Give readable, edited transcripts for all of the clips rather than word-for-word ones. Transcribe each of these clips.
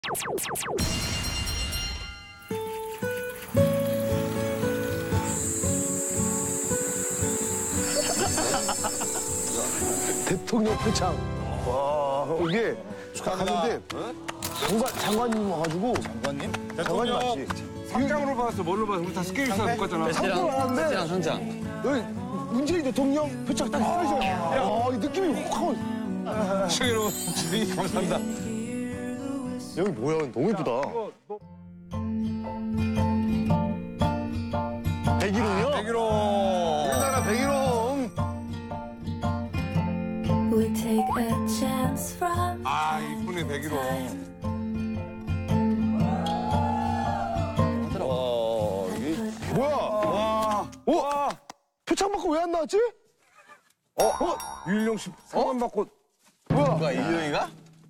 대통령 표창. 와, 이게 갔는데 장관님 와가지고. 장관님? 장관님 맞지? 상장으로 받았어, 뭘로 받았어? 우리 다 스케일사 못 갔잖아. 상장 왔는데. 배지랑 상장. 여기 문재인 대통령 표창 딱 써있어요. 이 느낌이 확 하고. 시청자 여러분, 주님 감사합니다. 여기 뭐야? 너무 예쁘다. 백일홍이요? 백일홍. 우리나라 백일홍. We take a chance from 아, 이쁘네, 백일홍. 뭐야? 와. 표창 받고 왜 안 나왔지? 유일용 씨 상관 받고. 누가 이유영이가?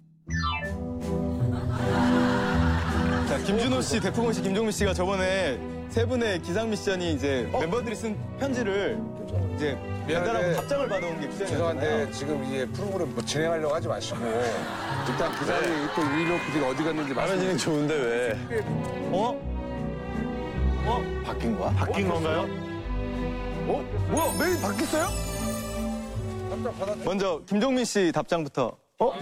자, 김준호 씨, 대풍원 씨, 김종민 씨가 저번에 세 분의 기상 미션이 이제 멤버들이 쓴 편지를 이제 전달하고 답장을 받아온 게 미션이었잖아요. 죄송한데 지금 이제 프로그램 뭐 진행하려고 하지 마시고 일단 기사이 또 유일용 PD가 어디 갔는지 하면 좋은데 왜? 바뀐 거야? 바뀐 건가요? 뭐야? 메일 바뀌었어요? 먼저 김종민 씨 답장부터.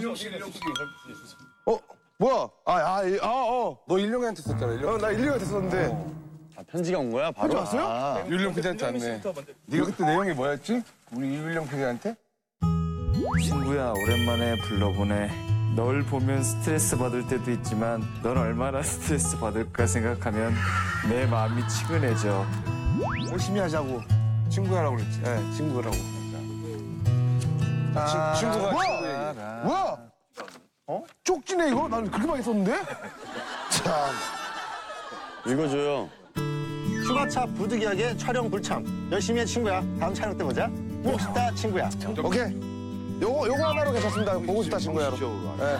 뭐야? 너 일용이한테 썼잖아. 일용. 나 1년이 됐었는데. 편지가 온 거야? 바로? 왔어요? 유일용 PD한테 왔네. 네가 그때 내용이 뭐였지? 우리 유일용 PD한테? 친구야, 오랜만에 불러보네. 널 보면 스트레스 받을 때도 있지만 넌 얼마나 스트레스 받을까 생각하면 내 마음이 치근해져. 열심히 하자고. 친구야라고 그랬지. 네, 친구라고. 친구가 뭐야? 친구 얘기. 뭐야? 쪽지네 이거? 난 그렇게 많이 썼는데? 참. 읽어줘요. 휴가차 부득이하게 촬영 불참. 열심히 해 친구야. 다음 촬영 때 보자. 보고 싶다 친구야. 오케이. 요거 하나로 괜찮습니다. 보고 싶다 친구야로. 네.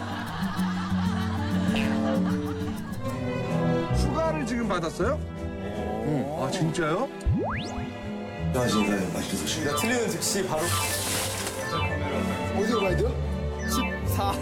휴가를 지금 받았어요? 아 진짜요? 틀리는 즉시 바로. 어디로 가야 돼요? 14.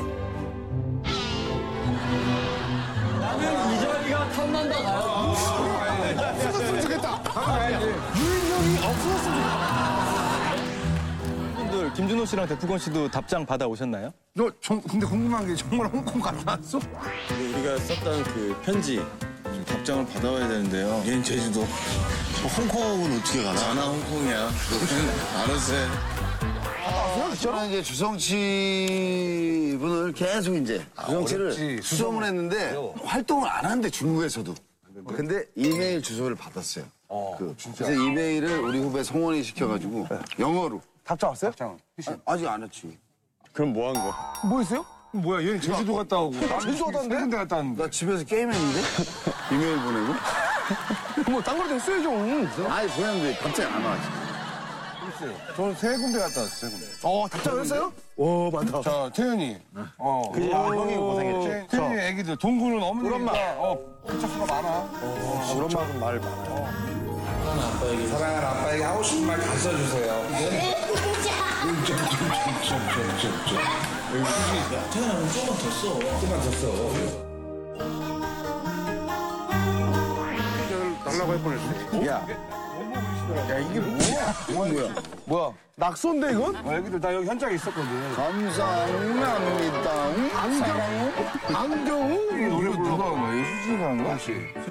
나는 이 자리가 탐난다 가요. 없어졌으면 좋겠다. 유인형이 없어졌으면 좋겠다. 분들 김준호 씨랑 대풍원 씨도 답장 받아 오셨나요? 너 근데 궁금한 게 정말 홍콩 갔다 왔어? 우리가 썼던 그 편지 답장을 받아와야 되는데요. 얘는 제주도. 홍콩은 어떻게 가나? 나나 홍콩이야. 알아서 해. 저는 이제 주성치 분을 계속 이제 주성치를 어렵지. 수소문 했는데 활동을 안 하는데 중국에서도. 근데 이메일 주소를 받았어요. 그래서 이메일을 우리 후배 성원이 시켜가지고 영어로. 답장 왔어요? 아직 안 했지. 그럼 뭐 한 거? 뭐 있어요? 뭐야 얘는 제주도 갔다 오고. 제주도 갔다 왔는데? 세 군데 갔다 왔는데. 나 집에서 게임했는데 이메일 보내고. 뭐 딴 거라도 써야죠. 아니 보냈는데 답장이 안 와. 저는 세 군데 갔다 왔어요. 세 군데. 답장을 했어요? 오, 많다. 자 태연이. 형이 고생했지. 태연이 애기들 동구는 어머니가 숫자수가 많아. 우리 엄마는 말 많아요. 사랑하는 아빠에게 하고 싶은 말 다 써주세요. 태어나면 조금 더 써. 조금만 더 써. 달라고 할 뻔했어. 야, 이게 뭐야? 뭐야? 낙서인데 이건? 애기들 나 여기 현장에 있었거든. 감사합니다. 안경우? 이 노래 부르는 거 뭐예요? 수진이가 한 거?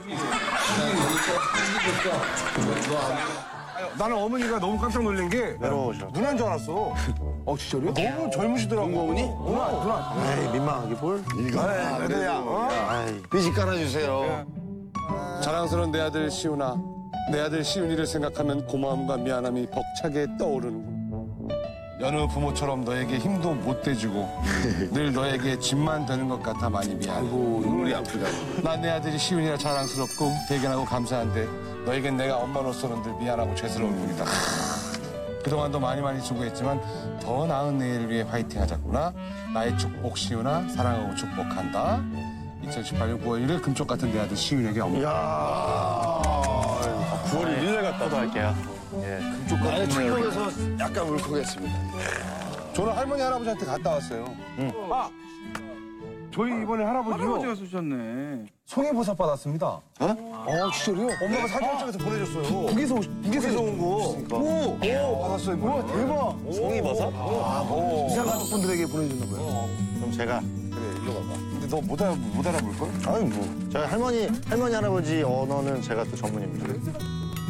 나는 어머니가 너무 깜짝 놀란 게 누나인 줄 알았어. 진짜로요? 너무 젊으시더라고. 어머니? 누나. 에이, 민망하게 뭘? 애들야. 삐지 깔아주세요. 자랑스러운 내 아들 시훈아. 내 아들 시훈이를 생각하면 고마움과 미안함이 벅차게 떠오르는군. 여느 부모처럼 너에게 힘도 못 대주고 늘 너에게 짐만 되는 것 같아 많이 미안해. 눈물이 아프다. 난 내 아들이 시훈이라 자랑스럽고 대견하고 감사한데 너에겐 내가 엄마로서는 늘 미안하고 죄스러울 뿐이다. 그동안도 많이 수고했지만 더 나은 내일을 위해 화이팅 하자꾸나. 나의 축복 시훈아 사랑하고 축복한다. 2018년 9월 1일 금쪽 같은 내 아들 시훈에게 엄마. 9월 1일 갔다도 할게요. 나의 충격에서 약간 울컥했습니다. 저는 할머니 할아버지한테 갔다 왔어요. 저희 이번에 할아버지요. 할아버지가 쓰셨네. 송이버섯 받았습니다. 진짜로요? 엄마가 사진 찍어서 보내줬어요. 북에서 온 거. 오, 받았어요. 우와, 대박. 송이버섯? 이사 가족분들에게 보내줬나 봐요. 그럼 제가 그래, 일로 와봐. 근데 너 못 알아볼 걸? 아니 뭐 저희 할머니 할아버지 언어는 제가 또 전문입니다.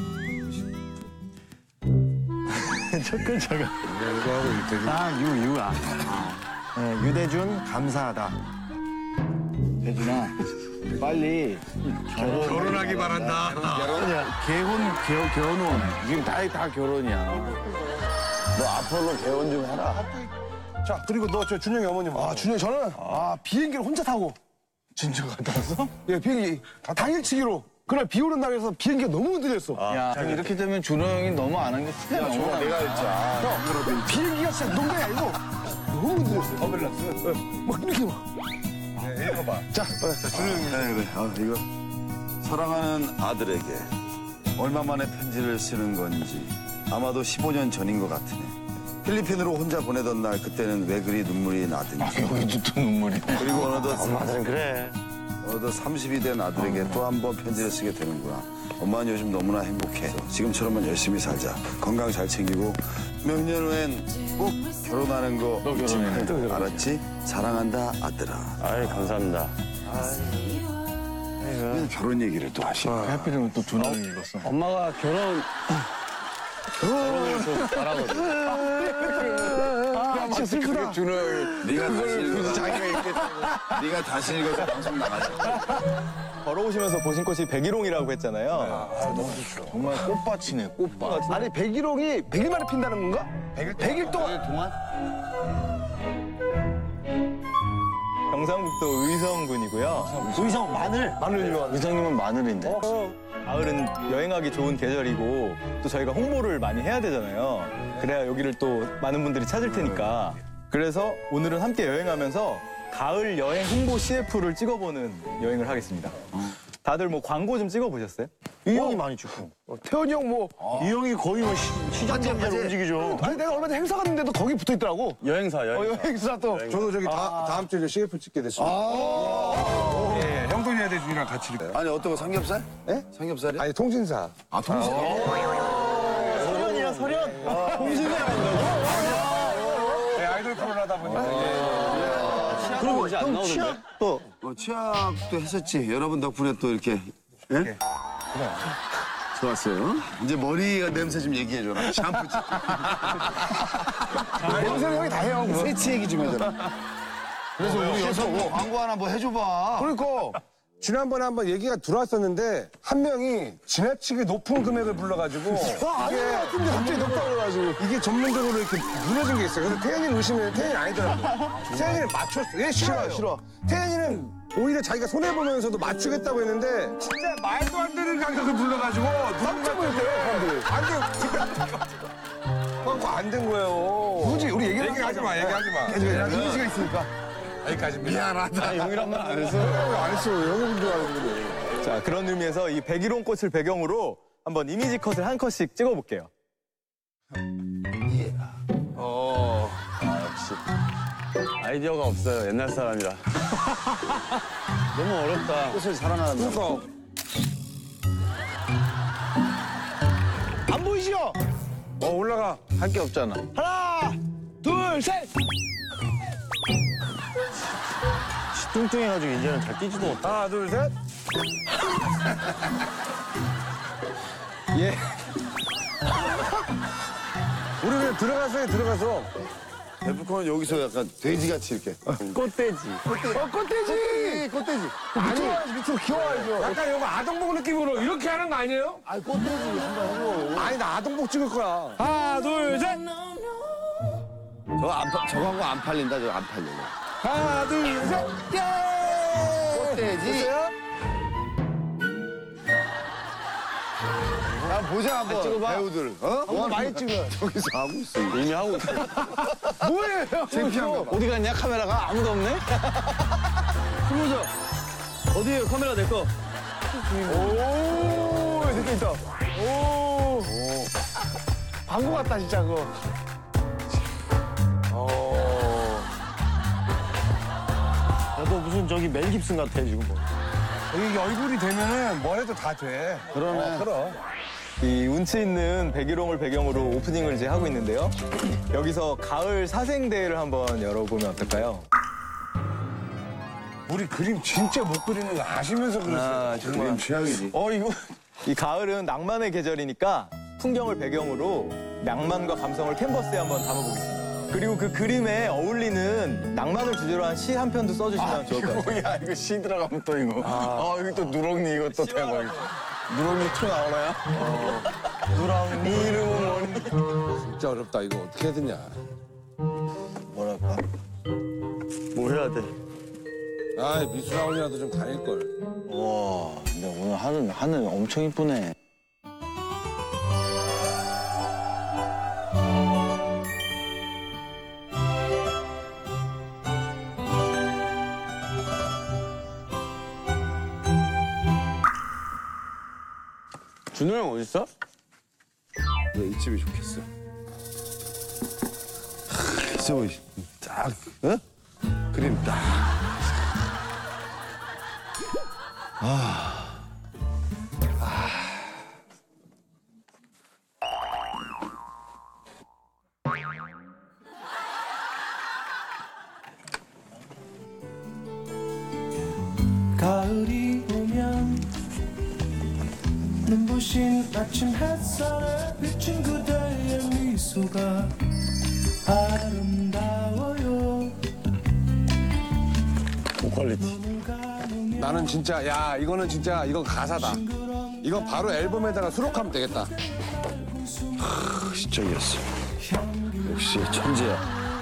첫 글자가 유유아. 네, 유대준 감사하다. 대준아, 빨리 결혼하기 바란다. 결혼. 지금 다 결혼이야. 너 아폴로 개원 좀 해라. 자, 그리고 너 저 준영이 어머님. 준영이 저는 비행기를 혼자 타고. 진짜 갔다 왔어? 예, 비행기 당일치기로. 그날 비 오는 날에서 비행기가 너무 흔들렸어. 야, 이렇게 되면 준호 형이 너무 안 한 게 티가 너무 나. 내가 했자. 형, 비행기가 진짜 농담이 아니고 너무 흔들렸어. 어벨란스. 막 이렇게 막. 네, 읽어봐. 자, 준영이. 그래. 이거 사랑하는 아들에게 얼마 만에 편지를 쓰는 건지 아마도 15년 전인 것 같으네. 필리핀으로 혼자 보내던 날 그때는 왜 그리 눈물이 나든지. 여기도 또 눈물이. 그리고 어느덧 엄마들은 그래. 어느덧 30이 된 아들에게 또 한 번 편지를 쓰게 되는구나. 엄마는 요즘 너무나 행복해. 지금처럼만 열심히 살자. 건강 잘 챙기고 몇 년 후엔 꼭 결혼하는 거 잊지 말고. 알았지? 사랑한다 아들아. 아이, 감사합니다. 왜 결혼 얘기를 또 하시나. 하필이면 또 준호 형이 읽었어. 엄마가 결혼을 좀 잘하거든. 진짜 슬프다. 준호 형이 네가 다시 읽어서 네가 다시 읽어서 방송 나가자. 걸어오시면서 보신 꽃이 백일홍이라고 했잖아요. 정말 꽃밭이네, 꽃밭. 아니, 백일홍이 100일 만에 핀다는 건가? 100일 동안? 경상북도 의성군이고요. 의성 마늘. 마늘 유명한. 의성님은 마늘인데. 가을은 여행하기 좋은 계절이고 또 저희가 홍보를 많이 해야 되잖아요. 그래야 여기를 또 많은 분들이 찾을 테니까. 그래서 오늘은 함께 여행하면서 가을 여행 홍보 CF를 찍어보는 여행을 하겠습니다. 다들 뭐 광고 좀 찍어보셨어요? 이 형이 많이 찍고. 태현이 형 뭐. 이 형이 거의 뭐 시장장자로 움직이죠. 아니, 내가 얼마 전에 행사 갔는데도 거기 붙어 있더라고. 여행사. 행사 또. 저도 저기 다음 주에 CF 찍게 됐습니다. 예, 형돈이야 대준이랑 같이 이렇게. 아니 어떤 거 삼겹살? 네? 삼겹살이야? 아니 통신사. 통신. 설현이야 설현. 네, 아이돌 프로를 하다 보니까. 그리고 이제 안 나오는데? 취업도 취학도 했었지. 여러분 덕분에 또 이렇게. 예? 좋았어요. 이제 머리가 냄새 좀 얘기해줘라. 샴푸. 냄새는 형이 다 해요. 세치 얘기 좀 해줘라. 그래서 우리 여성 광고 하나 뭐 해줘봐. 그러니까 지난번에 한번 얘기가 들어왔었는데 한 명이 지나치게 높은 금액을 불러가지고 아닌 것 같은데 갑자기 높다 그래가지고. 이게 전문적으로 이렇게 무너진 게 있어요. 그래서 태연이를 의심해. 태연이 아니더라고. 태연이는 맞췄어. 얘 싫어요. 싫어. 태연이는 오히려 자기가 손해보면서도 맞추겠다고 했는데 진짜 말도 안 되는 가격을 불러가지고 깜짝 놀랐대요, 사람들이. 안 된 거예요. 굳이 우리 얘기하지 마. 얘기하지 마. 이미지가 있으니까. 여기까지입니다. 미안하다. 용이란 말 안 했어. 안 했어. 형인 줄 알았는데. 자, 그런 의미에서 이 백일홍 꽃을 배경으로 한번 이미지 컷을 한 컷씩 찍어볼게요. 아이디어가 없어요. 옛날 사람이라. 너무 어렵다. 꽃을 사랑하는 그러니까 안 보이시죠? 올라가. 할 게 없잖아. 하나, 둘, 셋. 뚱뚱해가지고 이제는 잘 뛰지도 못해. 하나, 둘, 셋. 예. 우리 그냥 들어가서. 데프콘은 여기서 약간 돼지같이 이렇게. 꽃돼지. 꽃돼지. 밑으로 키워야죠. 약간 이거 아동복 느낌으로 이렇게 하는 거 아니에요? 아니, 꽃돼지 한번 해보고. 아니, 나 아동복 찍을 거야. 하나, 둘, 셋. 저 광고 안 팔린다. 저거 안 팔려. 하나, 둘, 셋. 예! 꽃돼지. 야, 보자 한번. 배우들. 오늘 많이 찍어요. 저기서 하고 있어. 이미 하고 있어. 뭐예요? 창피한 거 봐. 어디 갔냐, 카메라가? 아무도 없네? 클로저. 어디에요? 카메라 내 거. 오, 이렇게 있다. 오. 광고 같다, 진짜, 그거. 너 무슨 저기 멜 깁슨 같아 지금 뭐. 이게 얼굴이 되면은 뭘 해도 다 돼. 그러네. 그럼. 이 운치 있는 백일홍을 배경으로 오프닝을 이제 하고 있는데요. 여기서 가을 사생대회를 한번 열어보면 어떨까요? 우리 그림 진짜 못 그리는 거 아시면서 그랬어요. 그림 취향이지. 이거 이 가을은 낭만의 계절이니까 풍경을 배경으로 낭만과 감성을 캔버스에 한번 담아보겠습니다. 그리고 그 그림에 어울리는 낭만을 주제로 한 시 한 편도 써주시면 좋을 것 같아요. 뭐야 이거 시 들어가면 또 이거. 여기 또 누렁니 이거 또 대박. 누렁니 투 나오나요? 누렁니 이름은 뭐니? 진짜 어렵다. 이거 어떻게 해야 되냐. 뭐랄까? 뭐 해야 돼? 아, 미술학원이라도 좀 다닐걸. 와, 근데 오늘 하늘 엄청 이쁘네. 준호 형 어딨어? 이 집이 좋겠어. 있어 보이지? 딱, 어? 그림 딱. 가을이 오면 눈부신 아침 햇살에 비친 그대의 미소가 아름다워요. 고퀄리티. 나는 진짜, 야, 이거는 진짜, 이거 가사다. 이거 바로 앨범에다가 수록하면 되겠다. 시적이었어. 역시 천재야.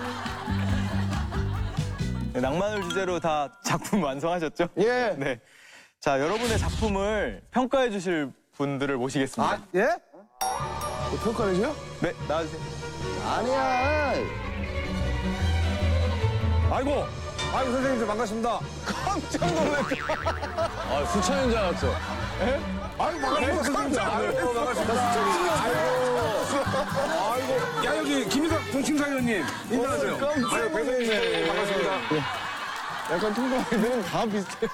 네, 낭만을 주제로 다 작품 완성하셨죠? 예. 네. 자, 여러분의 작품을 평가해 주실 분들을 모시겠습니다. 아, 예? 뭐 평가내세요? 네, 나와주세요. 아니야. 아이고, 선생님들 반갑습니다. 깜짝 놀랐다. 아, 수찬인 줄 알았죠? 아이고, 반갑습니다, 선생님들. 아이고, 반갑습니다. 아이고, 야, 여기 김희석 정치사위원님 인사하세요. 아이고, 배선생님 반갑습니다. 약간 통과들은 다 비슷해.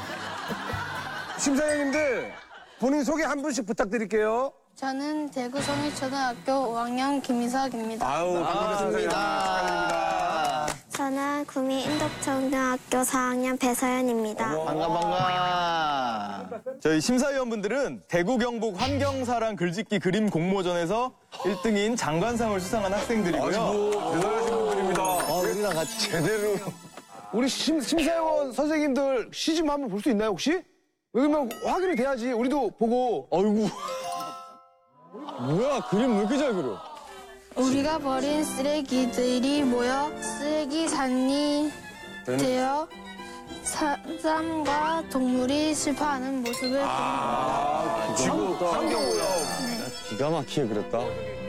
심사위원님들, 본인 소개 한 분씩 부탁드릴게요. 저는 대구 성일초등학교 5학년 김희석입니다. 아유, 반갑습니다. 저는 구미 인덕초등학교 4학년 배서연입니다. 반가. 저희 심사위원분들은 대구 경북 환경사랑 글짓기 그림 공모전에서 1등인 장관상을 수상한 학생들이고요. 대단하신 분들입니다. 우리랑 같이 제대로. 우리 심사위원 선생님들 시즌 한번 볼 수 있나요 혹시? 왜냐면 확인이 돼야지 우리도 보고. 어이구. 뭐야, 그림 왜 이렇게 잘 그려? 우리가 버린 쓰레기들이 모여 쓰레기산이 되어 사람과 동물이 실패하는 모습을 환경오염. 기가 막히게 그렸다.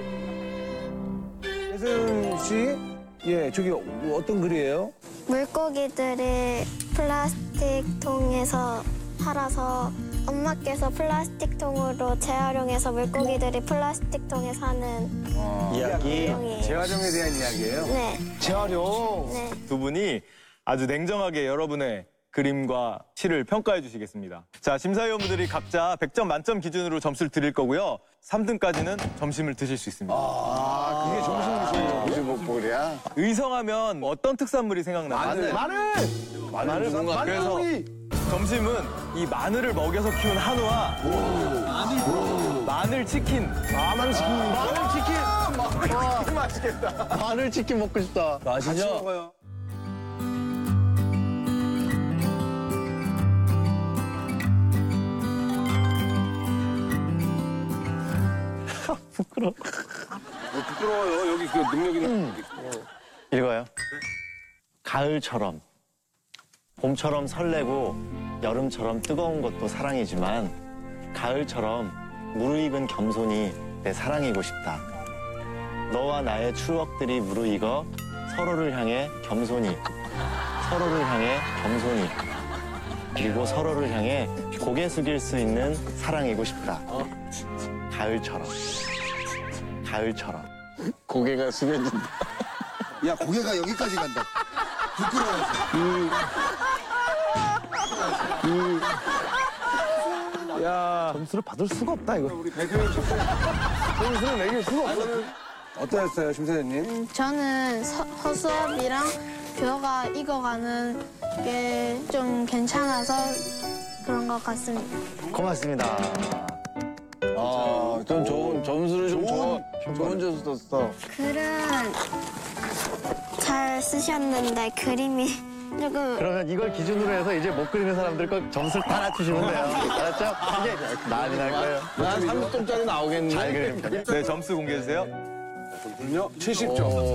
배선 씨, 예, 저기 어떤 글이에요? 물고기들이 플라스틱 통에서 살아서 엄마께서 플라스틱 통으로 재활용해서 물고기들이 플라스틱 통에 사는 이야기. 내용이에요. 재활용에 대한 이야기예요? 네. 재활용. 네. 두 분이 아주 냉정하게 여러분의 그림과 시를 평가해 주시겠습니다. 자, 심사위원분들이 각자 100점 만점 기준으로 점수를 드릴 거고요. 3등까지는 점심을 드실 수 있습니다. 그게 정신이세요. 무슨 목볼이야? 의성하면 어떤 특산물이 생각나요? 마늘. 그래서 점심은 이 마늘을 먹여서 키운 한우와 마늘 치킨. 마늘 치킨. 맛있겠다. 마늘 치킨 먹고 싶다. 아시죠? 먹어요. 부끄러워요. 여기 그 능력 있는. 읽어요. 가을처럼, 봄처럼 설레고 여름처럼 뜨거운 것도 사랑이지만 가을처럼 무르익은 겸손이 내 사랑이고 싶다. 너와 나의 추억들이 무르익어 서로를 향해 겸손히, 서로를 향해 겸손히, 그리고 서로를 향해 고개 숙일 수 있는 사랑이고 싶다. 가을처럼, 가을처럼. 고개가 숙여진다. 야, 고개가 여기까지 간다. 부끄러워서. 야 점수를 받을 수가 없다 이거. 우리 배경이 점수를 매길 수가 없어. 어떠셨어요, 심사위원님? 저는 허수아비랑 벼가 익어가는 게 좀 괜찮아서 그런 것 같습니다. 고맙습니다. 아, 좀 좋은 점수를 좀 좋은 점수 떴어. 글은 잘 쓰셨는데 그림이 조금 그러면 이걸 기준으로 해서 이제 못 그리는 사람들 거 점수를 다 낮추시면 돼요. 알았죠? 이게 난리 날 거예요. 한 30점짜리 나오겠네. 잘 그립니다. 네, 점수 공개해주세요. 점수는요? 70점.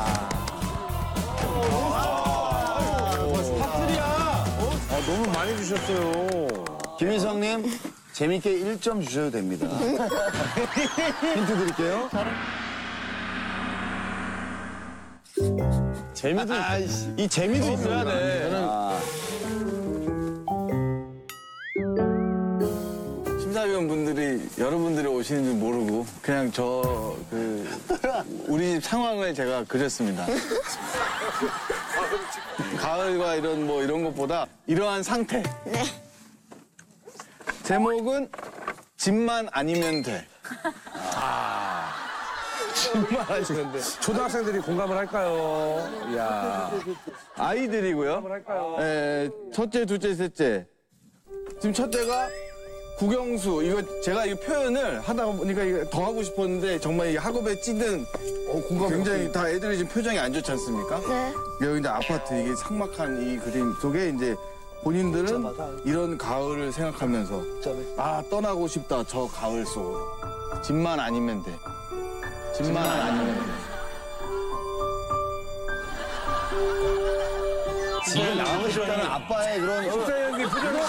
너무 많이 주셨어요. 김희성님, 재밌게 1점 주셔도 됩니다. 힌트 드릴게요. 재미도, 이 재미도 있어야 돼. 심사위원분들이 여러분들이 오시는 줄 모르고 그냥 우리 집 상황을 제가 그렸습니다. 가을과 이런 것보다 이러한 상태. 네. 제목은 집만 아니면 돼. 정말 하시는데. 초등학생들이 공감을 할까요? 이야. 아이들이고요. 할까요? 첫째, 둘째, 셋째. 지금 첫째가 국영수. 이거 제가 이 표현을 하다 보니까 이거 더 하고 싶었는데 정말 이 학업에 찌든 굉장히 다 애들이 지금 표정이 안 좋지 않습니까? 네. 여기 이제 아파트 이게 삭막한 이 그림 속에 이제 본인들은 이런 가을을 생각하면서 떠나고 싶다 저 가을 속으로. 집만 아니면 돼. 집만 아니면 돼. 집에 나가고 싶다는 아빠의 그런. 심사위원님 표정이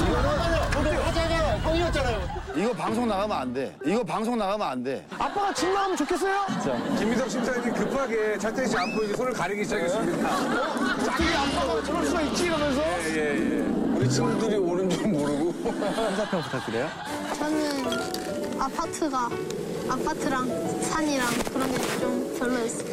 이거 방송 나가면 안 돼. 이거 방송 나가면 안 돼. 아빠가 집 나가면 좋겠어요? 김희석 심사위원님 급하게 차태희 씨 안 보이게 손을 가리기 시작했습니다. 자기 아빠가 저럴 수가 있지 이러면서. 우리 친구들이 오는 줄 모르고. 심사평 부탁드려요. 저는 아파트랑 산이랑 그런 게 좀 별로였어요.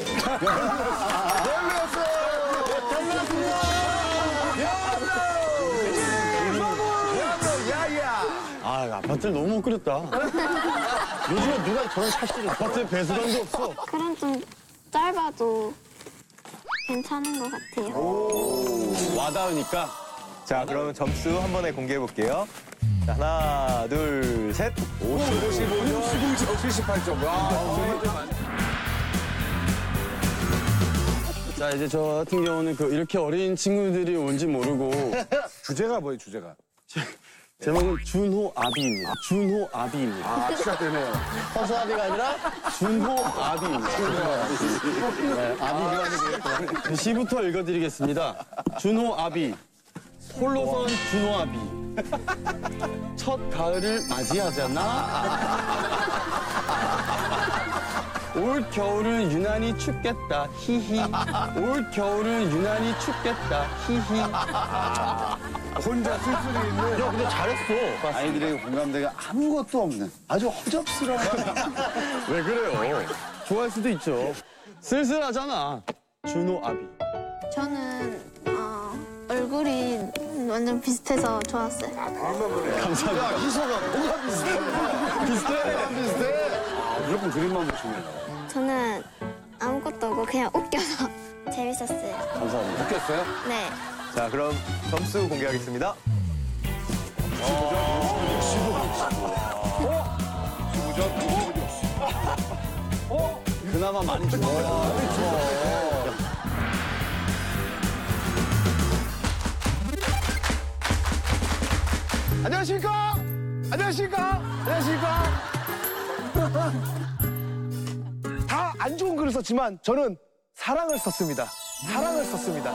아파트를 너무 못 그렸다. 요즘에 누가 저런 샷시를 아파트에 배수관도 없어. 글은 좀 짧아도 괜찮은 것 같아요. 와닿으니까. 자, 그러면 점수 한 번에 공개해 볼게요. 자, 하나, 둘, 셋. 55점, 78점. 와, 자, 이제 저 같은 경우는 이렇게 어린 친구들이 온지 모르고. 주제가 뭐예요, 주제가? 제목은 준호아비입니다. 준호아비입니다. 아, 시작되네요. 허수아비가 아니라 준호아비입니다. 네, 아비 기관이 되겠구나. 시부터 읽어드리겠습니다. 준호아비. 홀로선 준호아비. 첫 가을을 맞이하잖아. 올 겨울은 유난히 춥겠다. 히히. 올 겨울은 유난히 춥겠다. 히히. 혼자 쓸쓸히 있는. 야, 근데 잘했어. 아이들에게 공감대가 아무것도 없는 아주 허접스러운. 왜 그래요? 좋아할 수도 있죠. 쓸쓸하잖아. 준호아비. 저는 얼굴이 완전 비슷해서 좋았어요. 감사합니다. 희서가 뭐가 비슷해? 무조건 그림만 보시네요. 저는 아무것도 없고 그냥 웃겨서 재밌었어요. 감사합니다. 웃겼어요? 네. 자, 그럼 점수 공개하겠습니다. 그나마 많이 죽어요. 안녕하십니까? 안녕하십니까? 안녕하십니까? 다 안 좋은 글을 썼지만 저는 사랑을 썼습니다. 사랑을 썼습니다.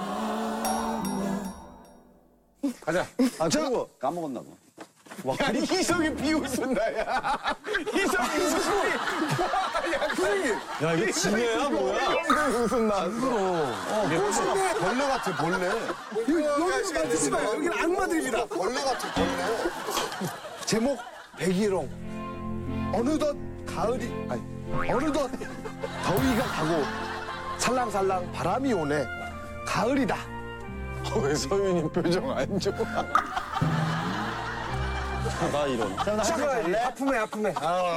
가자. 그리고 까먹었나 봐. 야, 희석이 비웃는다, 야. 희석이 웃음이. 야, 선생님. 야, 이거 진해야 뭐야? 웃음 나왔어. 꽃인데 벌레 같아, 벌레. 여기 만드지 마요. 여기는 악마들입니다. 벌레 같아, 벌레. 제목 백일홍. 어느덧 가을이 어느덧 더위가 가고 살랑살랑 바람이 오네. 가을이다. 왜 서윤이 표정 안 좋아? 나 이런. 아픔에 아픔에.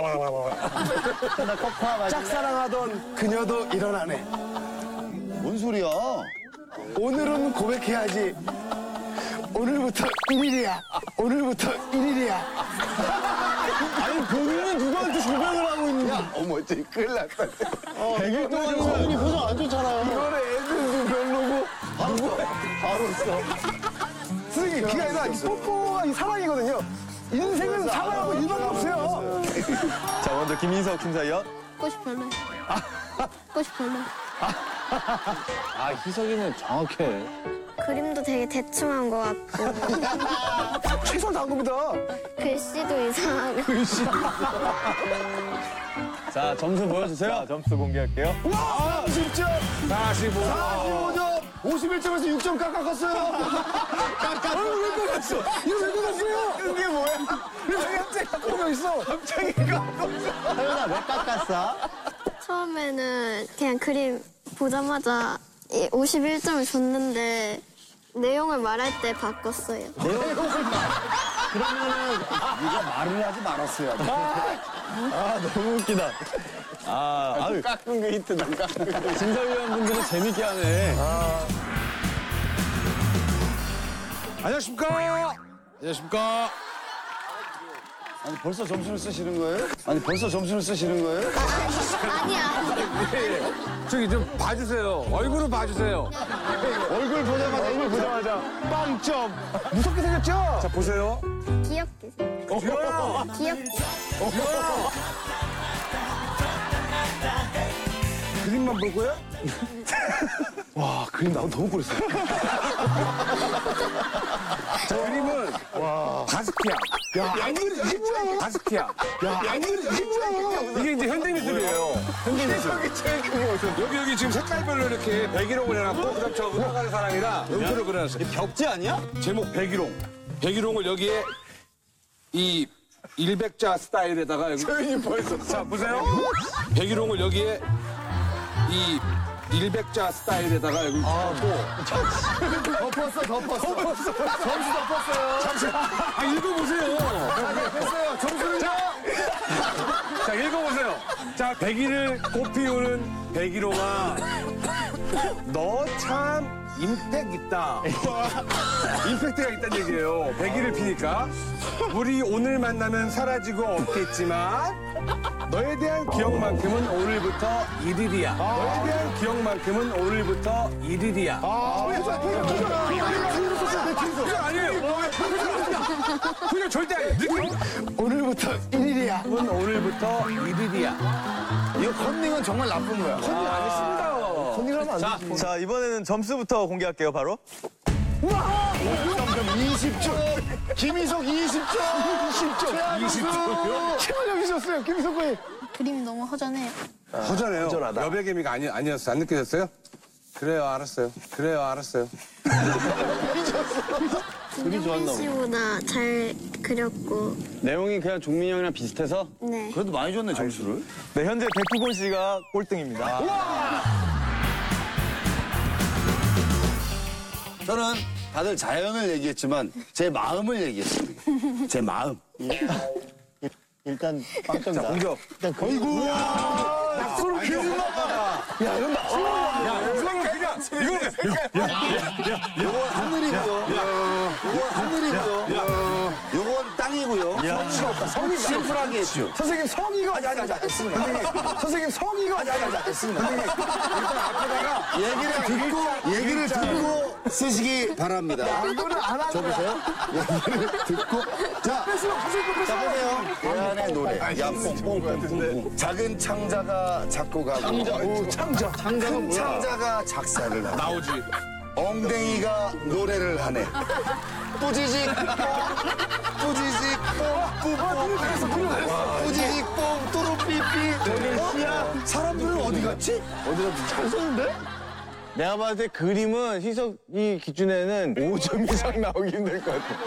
나 코코아 마실래? 짝사랑하던 그녀도 일어나네. 뭔 소리야? 오늘은 고백해야지. 오늘부터 1일이야. 오늘부터 1일이야. 아니 본인은 누구한테 고백을 하고 있는 거야? 어머, 쟤 큰일 났다. 100일 동안 성민이 표정 안 좋잖아요. 이번에 애들도 별로고 바로 써. 선생님 그게 아니라 이 뽀뽀가 이 사랑이거든요. 인생은 사랑하고 일밖에 없어요. 자, 먼저 김인석 심사위원. 꽃이 별로야. 꽃이 별로야. 아, 희석이는 정확해. 그림도 되게 대충한 것 같고 최선 다한 겁니다. 글씨도 이상하고 자, 점수 보여주세요. 자, 점수 공개할게요. 와! 30점! 45점! 51점에서 6점 깎았어요. 왜 깎았어? 이거 왜 깎았어요? 이게 뭐야? 왜 갑자기 깎고 있어? 갑자기 깎았어. 서연아, 왜 깎았어? 처음에는 그냥 그림 보자마자 51점을 줬는데 내용을 말할 때 바꿨어요. 그러면은 네가 말을 하지 말았어요. 아, 너무 웃기다. 아유. 깎은 게 히트다, 깎은 게. 심사위원분들은 재밌게 하네. 안녕하십니까? 안녕하십니까? 아니, 벌써 점수를 쓰시는 거예요? 아니, 벌써 점수를 쓰시는 거예요? 아니야. 저기 좀 봐주세요. 얼굴을 봐주세요. 얼굴 보자마자 빵점. 무섭게 생겼죠? 자, 보세요. 귀엽게. 귀엽게. 그림만 볼 거야? 와, 그림 나오면 너무 꼴했어요. 자, 그림은 바스키아. 야, 이게 뭐야? 바스키아. 야, 이게 뭐야? 이게 이제 현대미술이에요. 현대미술. 여기 지금 색깔별로 이렇게 백일홍을 해놨고, 그 다음 저 음악하는 사람이랑 음표를 그려놨어요. 벽지 아니야? 제목 백일홍. 백일홍을 여기에 이 일백자 스타일에다가 여기. 자, 보세요. 백일홍을 여기에 이 일백자 스타일에다가 여기 덮었어. 점수 덮었어요. 아, 읽어보세요. 됐어요. 점수는 자, 읽어보세요. 자, 백일을 꽃 피우는 백일홍아, 너 참 임팩 있다. 임팩트가 있다는 얘기예요. 백일을 피니까. 우리 오늘 만나면 사라지고 없겠지만 너에 대한 기억만큼은 오늘부터 1일이야. 너에 대한 기억만큼은 오늘부터 1일이야. 아니에요. 그냥 절대 아니에요. 오늘부터 1일이야. 오늘부터 1일이야. 이거 컨닝은 정말 나쁜 거야. 컨닝 안 했습니다. 컨닝을 하면 안 되지. 자, 이번에는 점수부터 공개할게요, 바로. 20점. 김희석 20점. 20점. 최원영이셨어요, 김희석 군이. 그림이 너무 허전해요. 허전해요. 여백의미가 아니었어요. 안 느껴졌어요? 그래요, 알았어요. 김종민 씨보다 잘 그렸고. 내용이 그냥 종민이 형이랑 비슷해서? 네. 그래도 많이 줬네, 점수를. 네, 현재 백구곤 씨가 꼴등입니다. 저는 다들 자연을 얘기했지만 제 마음을 얘기했습니다. 제 마음. 일단 빵점 나. 공격. 어이구. 낙서를 계속 나가. 야, 이건 요건 하늘이고요. 요건 하늘이고요. 요건 땅이고요. 성의가 없다. 성의 심플하게 했죠. 선생님 성의가 아니 됐습니다. 선생님 성의가 아니 됐습니다. 선생님 일단 앞에다가 얘기를 듣고 쓰시기 바랍니다. 이거는 안 하는 거야. 얘기를 듣고. 자, 자 보세요. 대안의 노래. 야, 뽕뽕뽕뽕. 작은 창자가 작곡하고. 창자. 큰 창자가 작사를 하고. 나오지. 엉덩이가 노래를 하네. 뿌지직 뽕, 뿌지직 뽕, 뿌뽕, 뿌지직 뽕, 뚜루삐삐. 사람들은 어디 갔지? 잘 썼는데? 내가 봤을 때 그림은 희석이 기준에는 5점 이상 나오기 힘들 것 같아.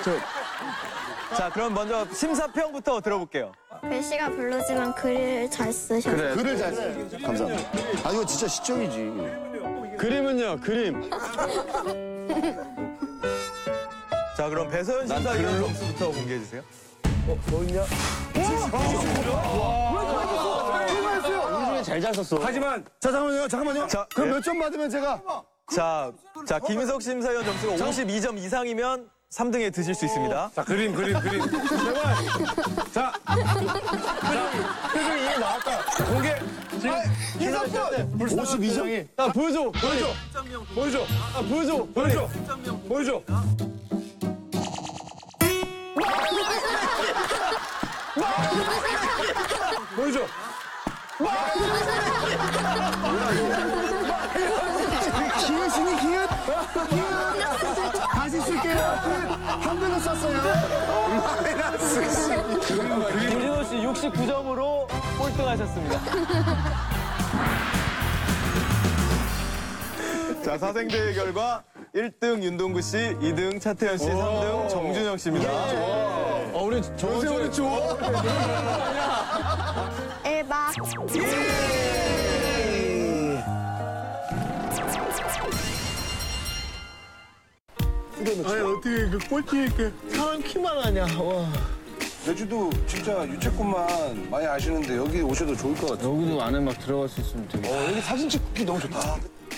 자, 그럼 먼저 심사평부터 들어볼게요. 글씨가 별로지만 글을 잘 쓰셨어요. 글을 잘 써. 감사합니다. 아, 이거 진짜 시점이지. 그림은요, 그림. 자, 그럼 배서연 심사위원 점수부터 공개해주세요. 잘 썼어. 하지만 자 잠깐만요. 자, 그럼 예. 몇 점 받으면 제가 자, 김희석 심사위원 점수가 52점 이상이면 3등에 드실 수 있습니다. 자, 그림. 제발. 자. 표정이 이미 나왔다. 공개. 52점이. 야, 보여줘. 보여줘. 보여줘. 기읒. 다시 쓸게요. 한 대로 썼어요. 김진호 씨 69점으로 꼴등하셨습니다. 자, 사생대회 결과 1등 윤동구 씨, 2등 차태현 씨, 3등 정준영 씨입니다. 우리 정세훈이 좋아. 1박. 아니 어떻게 그 꼴찌 이렇게 사람 키만 하냐. 와. 제주도 진짜 유채꽃만 많이 아시는데 여기 오셔도 좋을 것 같아요. 여기도 안에 막 들어갈 수 있으면 되게. 여기 사진 찍기 너무 좋다.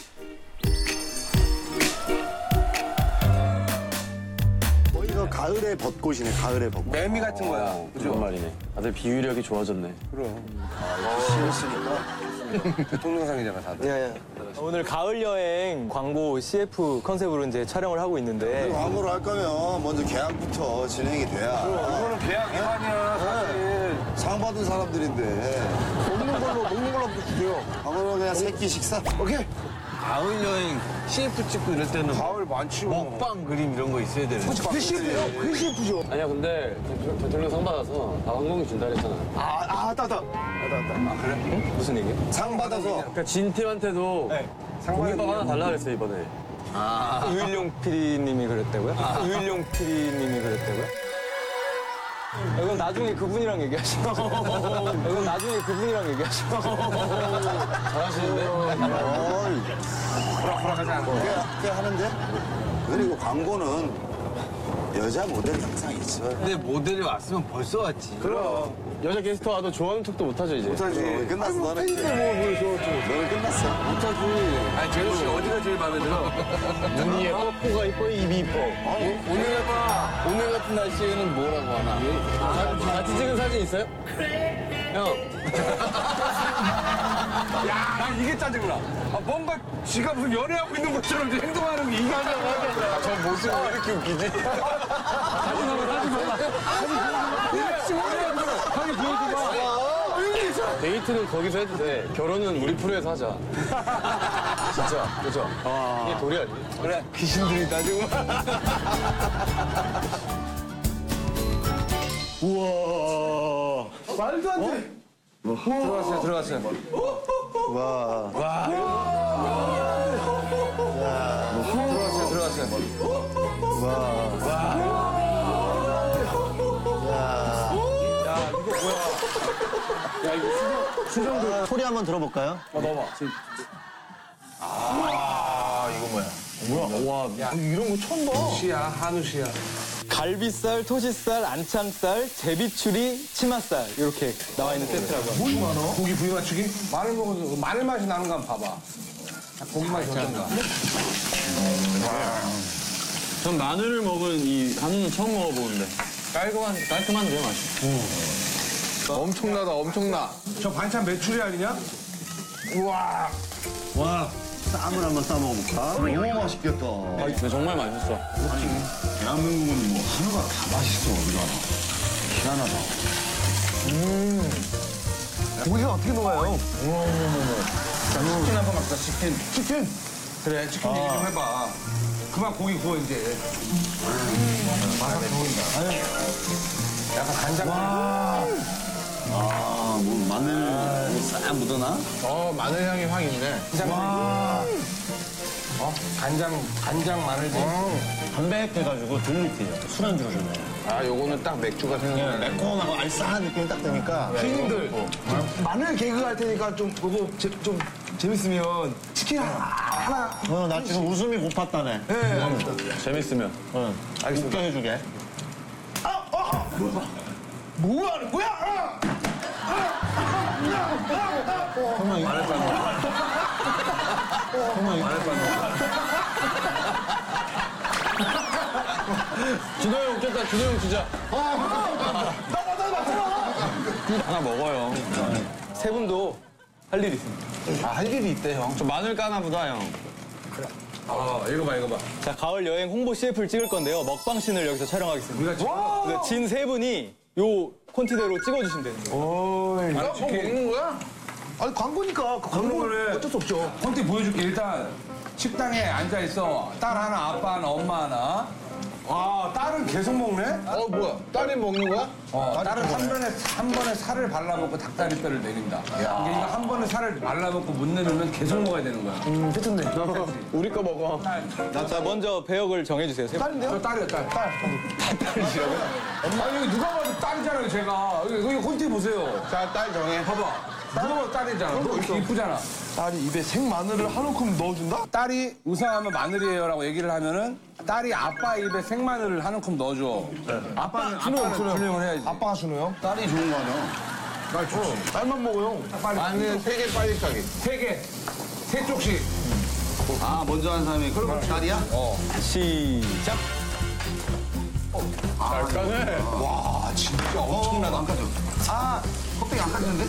이거 가을의 벚꽃이네, 가을의 벚꽃. 매미 같은 거야. 그죠? 말이네. 다들 비유력이 좋아졌네. 대통령상이잖아, 다들. 오늘 가을 여행 광고 CF 컨셉으로 이제 촬영을 하고 있는데 광고를 할 거면 먼저 계약부터 진행이 돼야. 이거는 계약 위반이야, 사실. 상 받은 사람들인데. 먹는 걸로 한번 주세요. 광고는 그냥 새끼 식사. 오케이. 가을 여행 CF 찍고 이럴 때는 가을 많지. 먹방 그림 이런 거 있어야 되는데. PCF죠. 아니야, 근데 대통령 상 받아서 다 항공기 준다 그랬잖아. 무슨 얘기야? 상 받아서. 그러니까 진 팀한테도 공깃밥 하나 달라 그랬어, 이번에. 유일용 PD님이 그랬다고요? 유일용 PD님이 그랬다고요? 이건 나중에 그분이랑 얘기하시고. 이건 나중에 그분이랑 얘기하시고. 잘하시는데? 호락호락하지 않고. 꽤 하는데? 그리고 광고는 여자 모델이 항상 있어. 근데 모델이 왔으면 벌써 왔지. 그럼. 여자 게스트 와도 좋아하는 척도 못하죠, 이제. 못하지. 끝났어, 너는. 너는 끝났어. 못하지. 아니, 재현 씨 어디가 제일 마음에 들어? 눈이 예뻐, 코가 예뻐, 입이 예뻐. 오늘 같은 날씨에는 뭐라고 하나? 같이 찍은 사진 있어요? 형. 야, 난 이게 짜증나. 뭔가 지가 무슨 연애하고 있는 것처럼 이제 행동하는 게 이게 짜증나. 저 모습이 왜 이렇게 웃기지? 데이트는 거기서 해도 돼. 결혼은 우리 프로에서 하자. 진짜, 그죠? 이게 도리 아니야? 그래, 귀신들이다, 지금. 말도 안 돼. 들어갔어요. 들어갔어요. 소리 한번 들어볼까요? 시야, 한우시야. 갈비살, 토시살, 안창살, 제비추리, 치맛살 이렇게 나와 있는 세트라고 합니다. 고기 부위 맞추기? 마늘 먹어서 마늘 맛이 나는 거 한번 봐봐. 고기 맛이 어떤가? 전 마늘을 먹은 이 한우는 처음 먹어보는데. 깔끔한데요, 맛이. 엄청나다, 엄청나. 저 반찬 메추리 아니냐? 우와. 쌈을 한번 싸 먹어볼까? 너무 맛있겠다. 근데 정말 맛있어. 대한민국은 뭐 한우가 다 맛있어, 우리가. 희한하다. 고기가 어떻게 녹아요? 자, 치킨 한번 먹자, 치킨. 치킨? 그래, 치킨 얘기 좀 해봐. 그만 고기 구워, 이제. 맛이 좋은다. 약간 간장. 뭐 마늘 싹 묻어나? 마늘 향이 확 있네. 간장 마늘 담백해가지고 덜 느끼죠. 술안주로 좋네. 아, 요거는 딱 맥주가 생각나네. 매콤하고 알싸한 느낌이 딱 드니까. 형님들 마늘 개그 할 테니까 좀 그거 좀 재밌으면 치킨 하나. 나 지금 웃음이 고팠다네. 재밌으면. 웃겨 해주게. 뭐 하는 거야? 형이 안 했다는 거야. 형이 안 했다는 거야. 준호 형 웃겼다. 준호 형 주자. 하나 먹어요. 세 분도 할 일이 있습니다. 할 일이 있대, 형. 저 마늘 까나 보다, 형. 읽어봐. 자, 가을 여행 홍보 CF를 찍을 건데요. 먹방씬을 여기서 촬영하겠습니다. 그래서 진 세 분이 요 콘티대로 찍어주시면 되는 거예요. 먹는 거야? 아니 광고니까 광고는 어쩔 수 없죠. 콘티 보여줄게. 일단 식당에 앉아 있어. 딸 하나, 아빠 하나, 엄마 하나. 아, 딸은 계속 먹네? 뭐야? 딸이 먹는 거야? 딸은 한 번에 살을 발라먹고 닭다리뼈를 내린다. 이게 이거 한 번에 살을 발라먹고 못 내리면 계속 먹어야 되는 거야. 괜찮네. 우리 거 먹어. 자, 먼저 배역을 정해주세요. 세 분. 딸인데요? 저 딸이요, 딸. 딸이시라고요? 엄마, 여기 누가 봐도 딸이잖아요, 제가. 여기 콘티 보세요. 자, 딸 정해. 봐봐. 누가 봐도 딸이잖아. 너 이렇게 이쁘잖아. 딸이 입에 생마늘을 한 움큼 넣어준다? 딸이 우상하면 마늘이에요라고 얘기를 하면은 딸이 아빠 입에 생마늘을 한 움큼 넣어줘. 아빠는 준호형을 해야지. 아빠가 준호 형? 딸이 좋은 거 아니야? 딸 좋지. 딸만 먹어요. 마늘 3개 빨리 까기. 3개. 3쪽씩. 아, 먼저 한 사람이. 그럼 딸이야? 시작. 잘 까네. 와 진짜 엄청나다. 안 까져. 아, 껍데기 안 까지는데?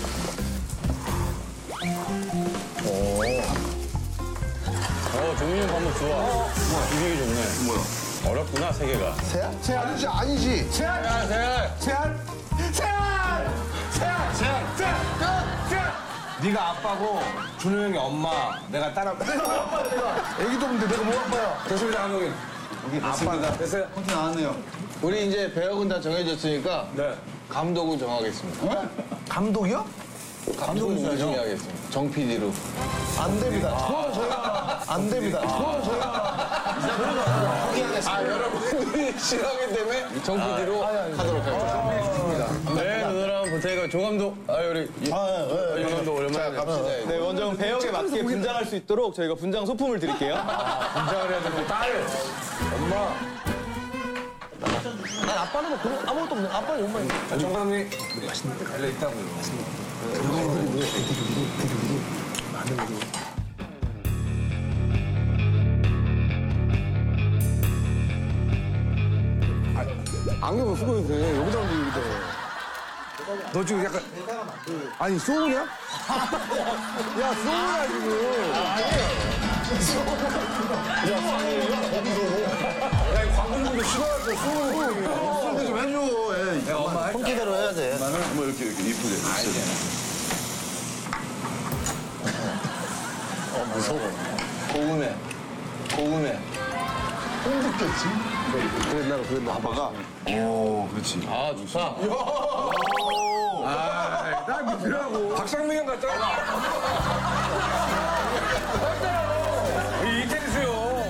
종민이 형 방법 좋아. 이게 좋네. 뭐야? 어렵구나, 세 개가. 세안 아니지. 세안! 네가 아빠고 준호 형이 엄마, 내가 딸 아빠. 애기도 없는데 내가 뭐 아빠야? 됐습니다, 감독님. 아빠다. 됐어요? 콘티 나왔네요. 우리 이제 배역은 다 정해졌으니까 네. 감독을 정하겠습니다. 감독이요? 감독을 정하겠습니다. 정 PD로. 안 됩니다. 그거는 저희가 안 됩니다. 그거는 저희가 아, 여러분들이 싫어하기 때문에 정 PD로 하도록 하겠습니다. 네, 누나랑 보태가 조감독. 우리. 조감독 오랜만에. 자, 갑시다. 네, 먼저 배역에 맞게 분장할 수 있도록 저희가 분장 소품을 드릴게요. 분장을 해야 되고, 딸, 엄마. 난 아빠는 뭐 그런 아무것도 없네. 아빠는 엄마. 정 감독님. 달려 있다고요. 안경을 쓰고 있는데 여기다 얹어 여기다. 너 지금 약간 아니 소울이야? 야 소울이야 지금. 야, 이 광고주도 싫어하죠, 소울. 소울 좀 해줘. 내가 엄마 할까? 폰티대로 해야 돼. 뭐 이렇게 이쁘게. 고음에. 그랬나 아빠가. 오, 그렇지. 아, 좋다. 나 믿으라고. 박상민 형 같잖아. 이 이태리수요.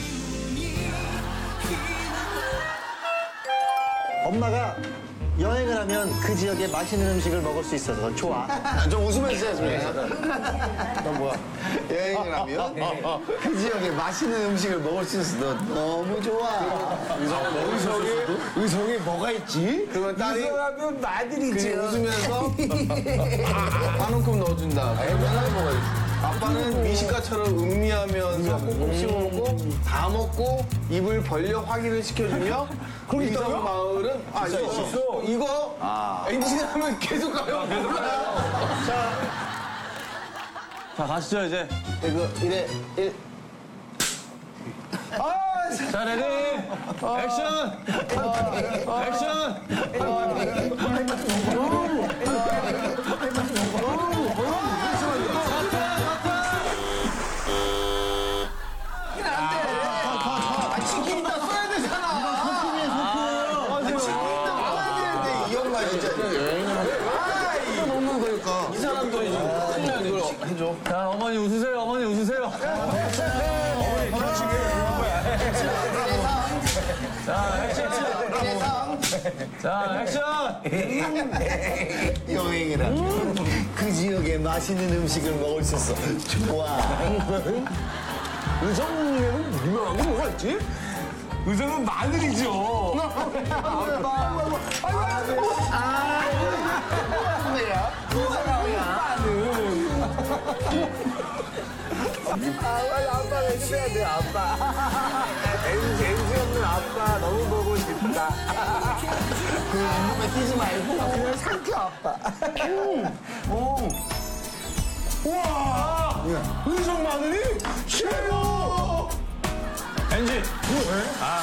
엄마가 여행을 하면 그 지역의 맛있는 음식을 먹을 수 있어서 좋아. 좀 웃으면서 해야지. 너 뭐야? 여행을 하면 그 지역에 맛있는 음식을 먹을 수 있어. 너 너무 좋아. 의성이 뭐가 있지? 그러면 딸이 의성하면 마늘이지. 그냥 웃으면서 한 움큼 넣어준다. 그러면은 아빠는 미식가처럼 음미하면서 꼭꼭 씹어먹고 다 먹고 입을 벌려 확인을 시켜주며 의성 마을은 이거 엔진하면 계속 가요. 계속 가요. 자, 가시죠, 이제. 이거 이래 자, 레디. 액션! 액션! 치킨 다 써야 되잖아. 치킨 다 써야 되는데 이 엄마 진짜 너무 그러니까 이 사람들이 좀 이걸 해줘. 자, 어머니 웃으세요, 어머니 웃으세요. 자, 액션! 자, 액션! 여행이라면 그 지역의 맛있는 음식을 먹을 수 있어. 좋아. 의성에는 유명한 게 뭐가 있지? 의성은 마늘이죠. 아빠, 아들, 아빠 해줘야 돼, 아빠. NG 없는 아빠 너무 보고 싶다. 그 눈에 띄지 말고 그냥 삼켜, 아빠. 우와! 의성 마늘이 최고! 엔지. 다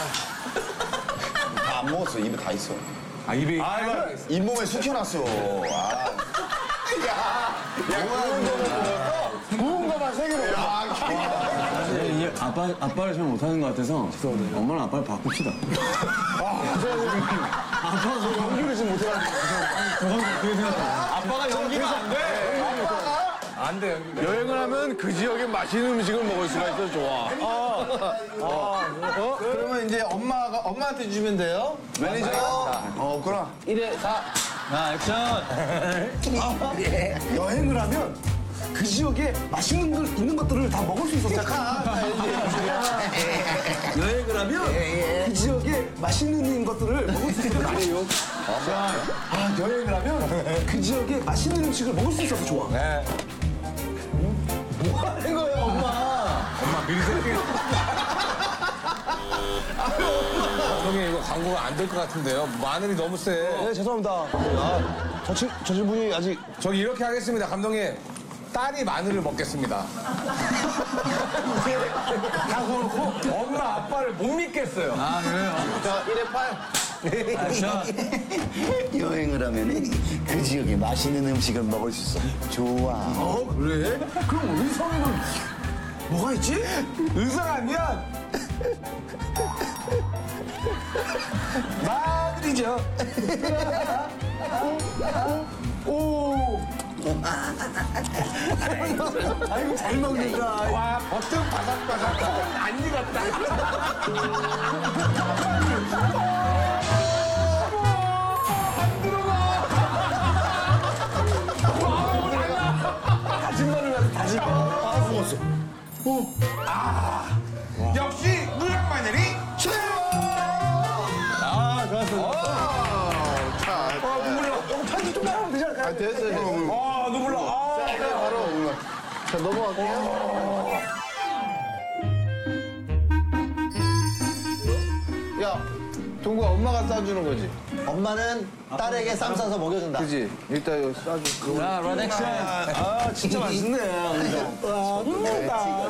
안 먹었어. 입에 다 있어. 아 입이. 잇몸에 숙여놨어. 구운 거만 세 개로. 이제 아빠를 잘 못하는 것 같아서 엄마랑 아빠를 바꿉시다. 연기를 지금 못해가지고. 아빠가 연기가 안 돼. 안 돼, 연기가. 여행을 하면 그 지역의 맛있는 음식을 먹을 수가 있어 좋아. 그러면 이제 엄마한테 주면 돼요? 매니저. 없구나. 1회 4. 자, 액션. 여행을 하면 그 지역에 맛있는 걸 있는 것들을 다 먹을 수 있어. 여행을 하면 그 지역에 맛있는 것들을 먹을 수 있어. 그래요. 여행을 하면 그 지역에 맛있는 음식을 먹을 수 있어서 좋아. 네. 뭐 하는 거예요, 엄마? 엄마 미리 생각해. 감독님 이거 광고가 안 될 것 같은데요. 마늘이 너무 세. 네, 죄송합니다. 저 친구분이 아직 저기 이렇게 하겠습니다, 감독님. 딸이 마늘을 먹겠습니다. 엄마 아빠를 못 믿겠어요. 아, 그래요? 자, 1회 8. 여행을 하면 그 지역에 맛있는 음식을 먹을 수 있어. 좋아. 그래? 그럼 의성에는 뭐가 있지? 의성 아니야? 마늘이죠. 오. 아이고, 잘 먹는다. 와, 버튼 바삭바삭. 안 익었다. 다진 마늘 가서 다진 마늘. 먹었어. 역시 무랑 마늘이 최고! 아, 좋았어. 눈물 나. 편지 좀 나가면 되지 않을까요? 됐어요. 아, 눈물 나. 바로. 자, 넘어갈게요. 야, 동구야, 엄마가 싸주는 거지? 엄마는 딸에게 쌈 싸서 먹여준다. 그지? 일단 이거 싸줘. 자, 런 액션. 아, 진짜 맛있네. 와, 좋다.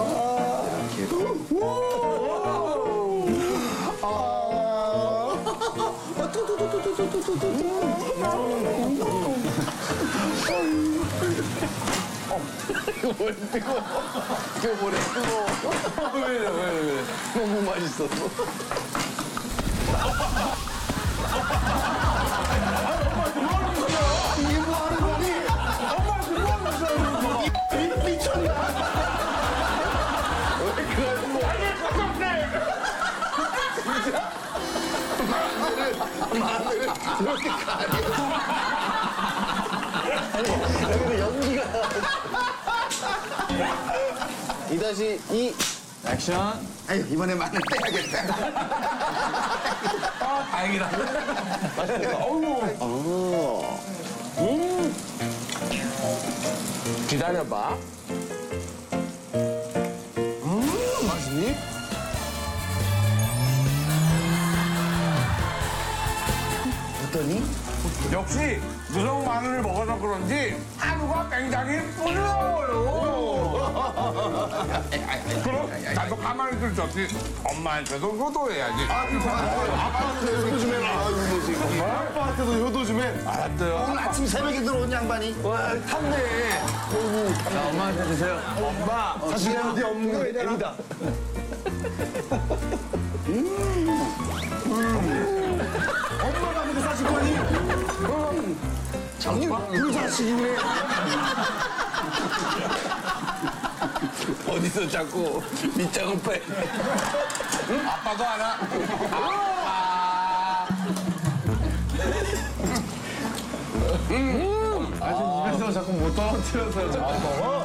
이거 뭐래, 뜨거워. 이거 뭐래, 뜨거워. 왜. 너무 맛있어서. 이게 뭐 하는 거니? 엄마, 그거 하는 거야. 미쳤나? 왜 그러는 거야? 마늘을 이렇게 가려. 아니, 연기가. 2-2. 액션. 아유, 이번에 마늘 떼야겠다. 아, 다행이다. 기다려봐. 맛있니? 어떠니? 역시 무성 마늘을 먹어서 그런지 한우가 굉장히 부드러워요. 그럼 나도 가만히 있을 수 없이 엄마한테도 효도해야지. 아빠한테도 효도 좀 해라. 아빠한테도 효도 좀 해. 알았어요. 오늘 아침 새벽에 들어온 양반이. 와, 탔네. 자, 엄마한테 주세요. 엄마, 사실 어디 없는 거 애니다. 엄마가 그렇게 사실 거니? 그 자식이네. 어디서 자꾸 밑장을 빼. 아빠도 하나. 입에서 자꾸 못 떨어뜨려서 자꾸 먹어.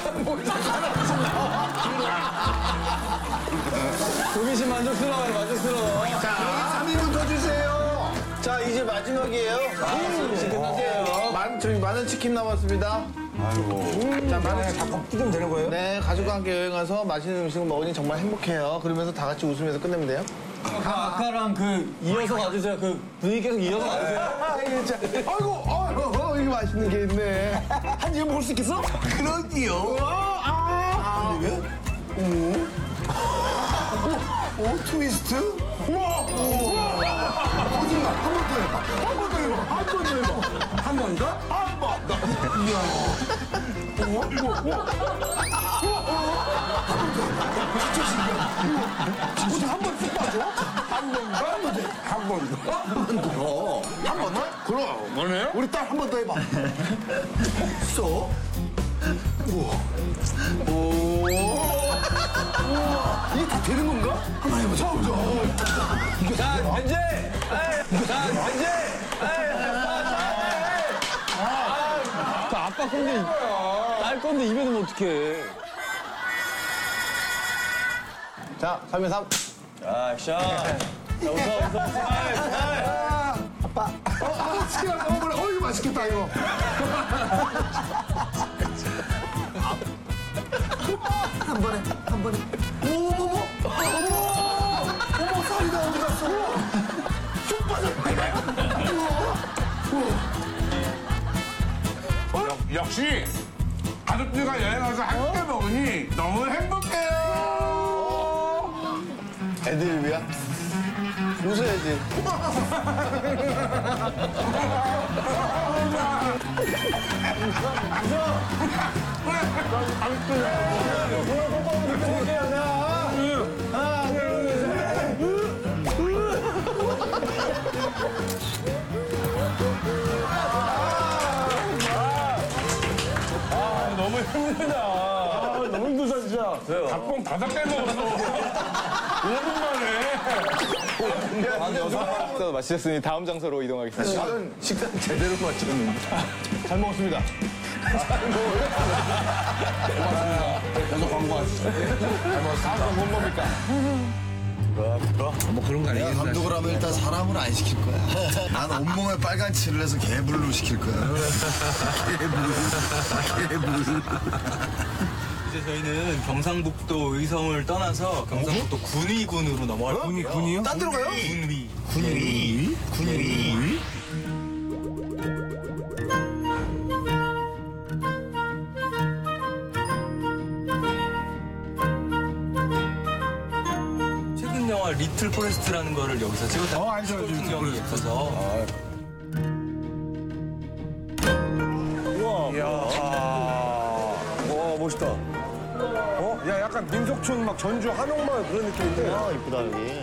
도미씨 만족스러워요, 만족스러워. 자, 3인분 더 주세요. 자, 이제 마지막이에요. 끝났어요. 저희 마늘 치킨 남았습니다. 자, 만약에 자꾸 뜯으면 되는 거예요? 네, 가족과 함께 여행 가서 맛있는 음식을 먹으니 정말 행복해요. 그러면서 다 같이 웃으면서 끝내면 돼요. 아까랑 그 이어서 가주세요. 그 분위기 계속 이어서 가주세요. 아이고, 이게 맛있는 게 있네. 한 입에 먹을 수 있겠어? 그러지요. 오, 트위스트? 우와! 거짓말, 한 번 더 해봐. 한 번 더 해봐. 한 번 더 해봐. 한 번 더? 한 번 더. 이야. 우와. 진짜 신기하다. 어디 한 번 쑥 빠져? 한 번 더? 한 번 더? 한 번 더? 한 번 더? 그럼, 뭐네? 우리 딸 한 번 더 해봐. 쏙. 우와. 오. 이게 다 되는 건가? 한번 해보자. 자, 현재! 자, 현재! 그 아빠 건데, 딸 건데 입에 넣으면 어떡해. 자, 3에 3. 자, 액션. 자, 웃어. 아빠. 치킨을 먹어볼래? 이거 맛있겠다, 이거. 한 번에. 어머, 살이 다 어디 갔어? 쭉 빠졌네. 역시 가족들과 여행 와서 함께 먹으니 너무 행복해요. 애드립이야? 웃어야지. 너무 힘들다. 너무 힘들다 진짜. 닭봉 5개 먹었어. 5분 만에. 마치셨으니 다음 장소로 이동하겠습니다. 식단 제대로 마쳤는데. 잘 먹었습니다. 계속 광고하시죠. 잘 먹었습니다. 다음 건 뭡니까? 뭐 그런 거 아니겠나? 감독을 하면 일단 사람을 안 시킬 거야. 난 온몸에 빨간 칠을 해서 개불로 시킬 거야. 개불. 이제 저희는 경상북도 의성을 떠나서 경상북도 군위군으로 넘어갈 겁니다. 군이요? 딴 데로 가요? 군위. 최근 영화 리틀 포레스트라는 거를 여기서 찍었다. 알죠. 풍경이 예뻐서. 와, 멋있다. 야, 약간 민속촌 막 전주 한옥마을 그런 느낌인데. 이쁘다, 여기.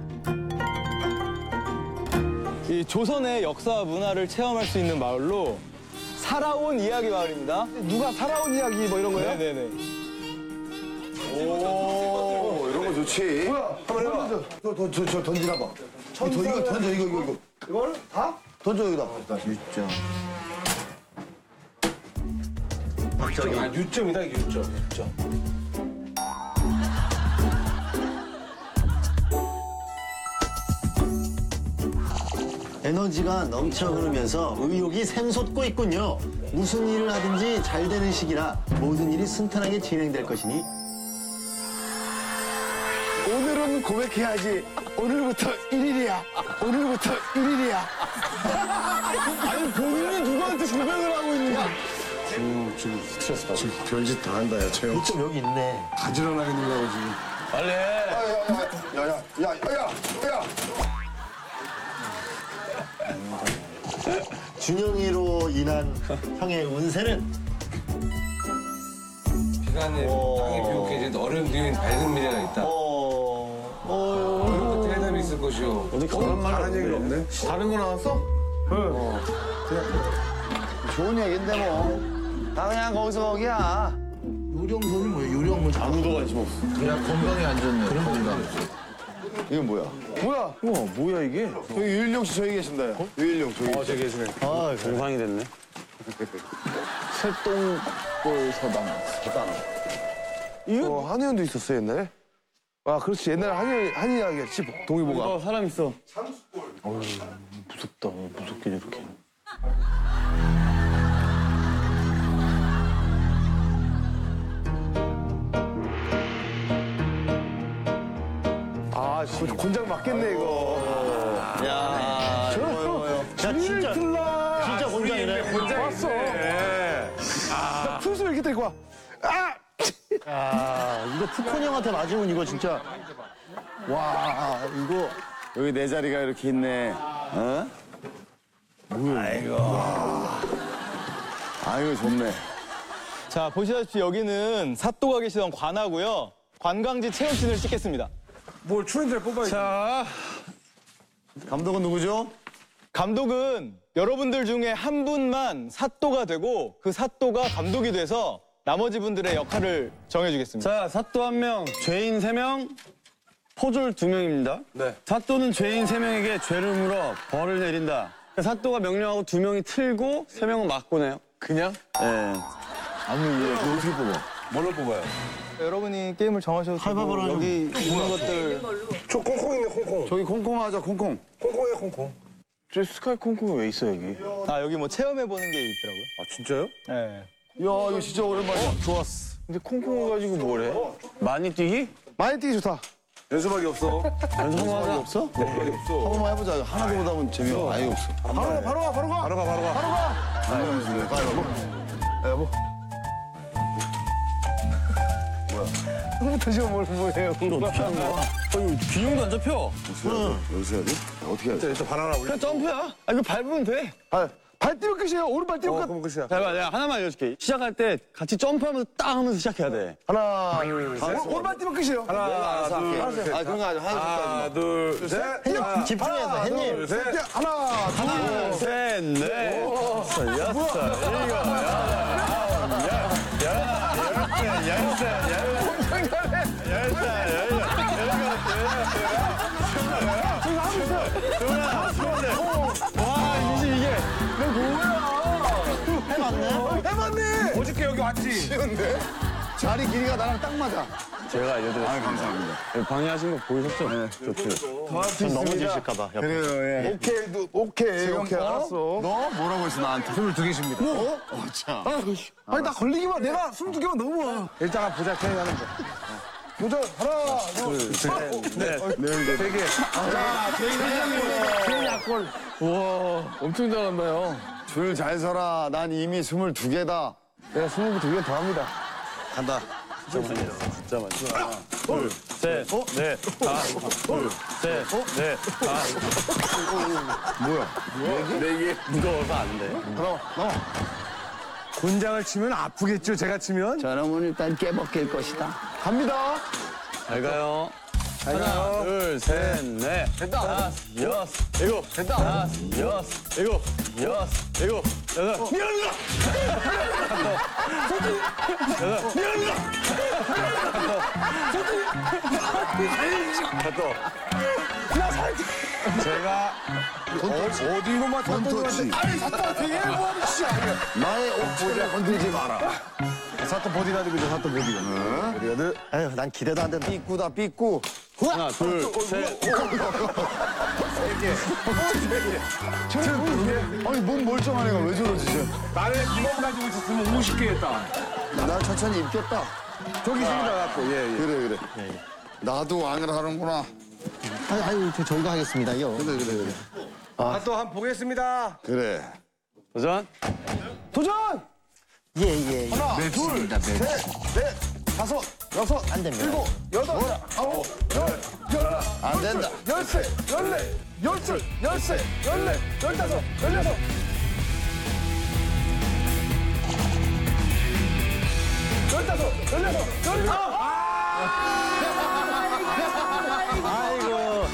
이 조선의 역사와 문화를 체험할 수 있는 마을로 살아온 이야기 마을입니다. 누가 살아온 이야기 뭐 이런 거예요? 네네네. 오, 이런 거 좋지. 뭐야? 한번 해봐. 저 던지나 봐. 이거 던져, 이거. 이거를 다? 던져, 여기다. 진짜. 유점이다, 이게 유점. 에너지가 넘쳐 흐르면서 의욕이 샘솟고 있군요. 무슨 일을 하든지 잘 되는 시기라 모든 일이 순탄하게 진행될 것이니 오늘은 고백해야지. 오늘부터 1일이야. 아니, 본인이 누구한테 고백을 하고 있는 거야? 지금 스트레스 받아. 지금 별짓 다 한다, 야, 저 형. 좀 여기 있네. 가지런하게 놀라고 지금. 빨리. 야. 준영이로 인한 형의 운세는 비간에 땅이 비옥해진 어른들인 밝은 미래가 있다. 어떻게 해답이 있을 것이오. 어디 그런 말 하는 얘기가 없네. 다른 거 나왔어? 좋은 얘기인데 뭐. 다 그냥 거기서 거기야. 요령선이 뭐야? 요령은 아무도 관심 없어. 그냥 건강에 안 좋네. 그런 건강. 이건 뭐야? 우와, 뭐야 이게? 여기 유일용 씨 저기 계신다요. 유일용 저기. 저기 계시네. 공상이 됐네. 새똥골 서당. 이거 한의원도 있었어, 옛날에? 아, 그렇지. 옛날에 한의 이야기였지, 동의보가. 사람 있어. 무섭다. 무섭게 이렇게. 곤장 맞겠네, 이거. 야, 진짜 곤장이네. 왔어. 나 풀수 이렇게 데리고 와. 이거 푸콘 형한테 맞으면 이거 진짜. 와, 이거. 여기 내 자리가 이렇게 있네. 어? 아이고 좋네. 자, 보시다시피 여기는 사또가 계시던 관하고요. 관광지 체험신을 찍겠습니다. 뭘 출연자를 뽑아야지. 자, 감독은 누구죠? 감독은 여러분들 중에 한 분만 사또가 되고 그 사또가 감독이 돼서 나머지 분들의 역할을 정해주겠습니다. 자, 사또 1명, 죄인 3명, 포졸 2명입니다. 네. 사또는 죄인 3명에게 죄를 물어 벌을 내린다. 사또가 명령하고 2명이 틀고 3명은 맞고네요. 그냥? 네. 아니 이거 어떻게 뽑아? 뭘로 뽑아요? 여러분이 게임을 정하셔도 되고 여기 있는 것들 저 콩콩 있네, 콩콩. 저기 콩콩 하자 콩콩. 콩콩이야, 콩콩. 저 스카이 콩콩이 왜 있어, 여기? 아 여기 뭐 체험해보는 게 있더라고요. 아, 진짜요? 네. 야 이거 진짜 오랜만이야. 좋았어. 근데 콩콩을 가지고 뭘 해? 많이 뛰기? 많이 뛰기 좋다. 연습하기 없어. 연습하기 없어? 연습하기 없어. 한 번만 해보자. 하나도 보다면 재미가 아예 없어. 바로 가. 바로 가, 바로 가. 여보. 처음부터 지금 뭐예요? 어떻게 하는 거야? 균형도 안 잡혀. 여기서 해야 돼? 어떻게 해야 돼? 일단 바나나 올려. 그냥 점프야. 아, 이거 밟으면 돼. 발 띄면 끝이에요. 오른발 띄면 끝. 그럼 끝이야. 자, 내가 하나만 알려줄게. 시작할 때 같이 점프하면서 딱 하면서 시작해야 돼. 하나, 둘, 셋. 오른발 띄면 끝이에요. 하나, 둘, 셋. 아 그런 거 아니야. 하나, 둘, 셋. 햇님, 집중해서, 햇님. 둘, 셋. 하나, 둘, 셋, 넷, 다섯, 여섯, 일곱, 해봤네. 어저께 여기 왔지? 쉬운데? 자리 길이가 나랑 딱 맞아. 제가 알려드렸어요. 아 감사합니다. 방해하신 거 보이셨죠? 네, 전 넘어지실까봐. 그래요, 예. 오케이. 알았어. 너 뭐라고 했어, 나한테? 22개십니다. 뭐? 참. 아니, 나 걸리기만, 내가 22개만 넘어. 일단 한번 보자, 캐리 하는 거. 도전, 하나, 둘, 셋, 넷, 세 개. 괜히 약골. 우와, 엄청 잘한다요. 줄 잘 서라. 난 이미 22개다. 내가 22개 더 합니다. 간다. 진짜 많이. 하나, 둘, 셋, 넷, 다섯, 둘, 셋, 넷, 다섯. 뭐야? 네 개. 무거워서 안 돼. 곤장을 치면 아프겠죠, 제가 치면? 저놈은 일단 깨먹힐 것이다. 갑니다. 잘 가요. 하나, 둘, 셋, 넷. 됐다. 다섯, 여섯, 일곱. 됐다. 다섯, 여섯, 일곱, 여섯, 일곱, 여덟. 미안합니다. 제가 어디로만 돈터치. 아니, 사또 되게 뭐하는 짓이야, 이게. 나의 옥보자 건들지 마라. 사또 보디가드죠, 사또 보디가드. 아유, 난 기대도 안 된다. 삐꾸다 삐꾸. 하나, 둘, 셋. 아니 몸 멀쩡한 애가 왜 저러지? 나는 이만 가지고 있었으면 50개 했다. 나 천천히 입겠다. 저기 있습니다, 갖고. 예, 예. 그래. 나도 왕을 하는구나. 아유, 저희가 하겠습니다,요. 그래. 사또 한번 보겠습니다. 그래. 도전. 도전! 예. 하나, 둘, 셋, 넷, 다섯, 여섯, 안 됩니다. 일곱, 여덟, 아홉, 열, 안 된다. 열세, 열네, 열둘, 열세, 열네, 열다섯, 열여섯. 열다섯, 열여섯, 열일곱. 아이고.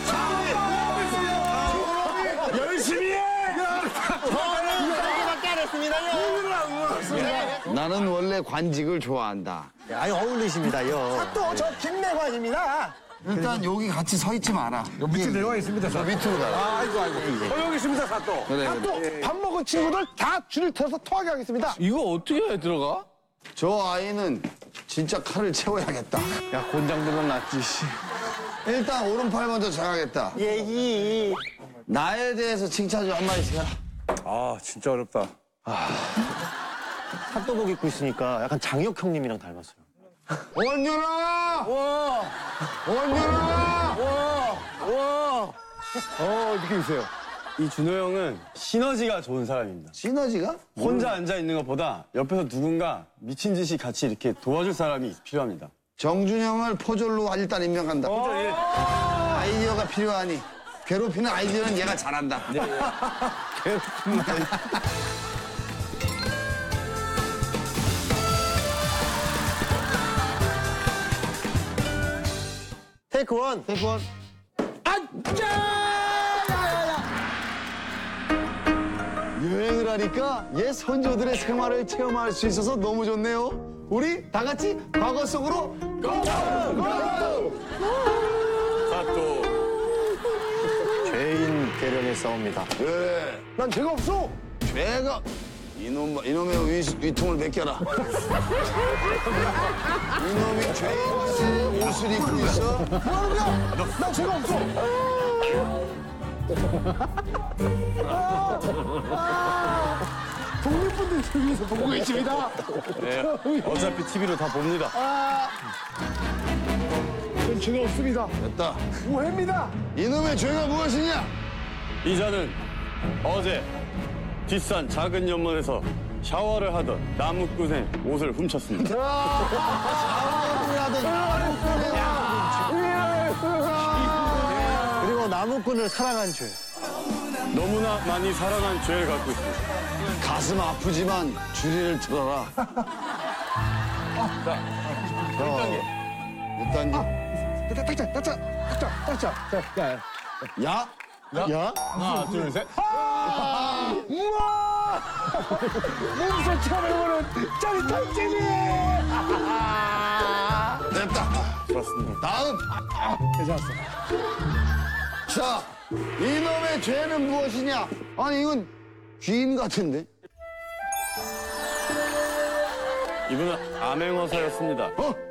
열심히 해! 저는 저기밖에 안 했습니다요. 나는 원래 관직을 좋아한다. 아유, 어울리십니다요. 또 저 김내관입니다. 일단 여기 같이 서 있지 마라. 밑에 내려가 있습니다, 저 밑으로 가라. 아이고. 여기 있습니다, 사또. 그래. 또 밥 먹은 친구들 다 줄을 터서 토하게 하겠습니다. 이거 어떻게 해 들어가? 저 아이는 진짜 칼을 채워야겠다. 야, 곤장도만 낫지, 씨. 일단 오른팔 먼저 정하겠다. 예이. 나에 대해서 칭찬 좀 한마디씩 해라. 아, 진짜 어렵다. 핫도그 입고 있으니까 약간 장혁 형님이랑 닮았어요. 원윤아! 와! 원윤아! 와! 느낌이세요? 이 준호 형은 시너지가 좋은 사람입니다. 시너지가? 혼자 앉아 있는 것보다 옆에서 누군가 미친 듯이 같이 이렇게 도와줄 사람이 필요합니다. 정준영을 포졸로 일단 임명한다. 아이디어가 필요하니 괴롭히는 아이디어는 얘가 잘한다. 괴롭히는 아이디어. 테이크 원. 여행을 하니까 옛 선조들의 생활을 체험할 수 있어서 너무 좋네요. 우리 다 같이 과거 속으로 고! 죄인 대령의 싸움이다. 그래. 난 죄가 없어. 죄가 이놈의 위통을 맡겨라. 이놈이 죄인의 옷을 입고 있어. 뭐하는 거야? 난 죄가 없어. 독립분들 위해서 보고 계십니다. 어차피 TV로 다 봅니다. 전 죄가 없습니다. 됐다. 오해입니다. 이놈의 죄가 무엇이냐? 이자는 어제 뒷산 작은 연못에서 샤워를 하던 나무꾼의 옷을 훔쳤습니다. 그리고 나무꾼을 사랑한 죄. 너무나 많이 사랑한 죄를 갖고 있습니다. 가슴 아프지만 주리를 들어라. 자, 1단계. 따자. 야? 하나, 둘, 셋. 우와! 몸소 처음 해보는 짜릿한 잼이! 됐다. 좋았습니다. 다음. 괜찮았어. 자, 이놈의 죄는 무엇이냐? 아니, 이건 귀인 같은데? 이분은 암행어사였습니다.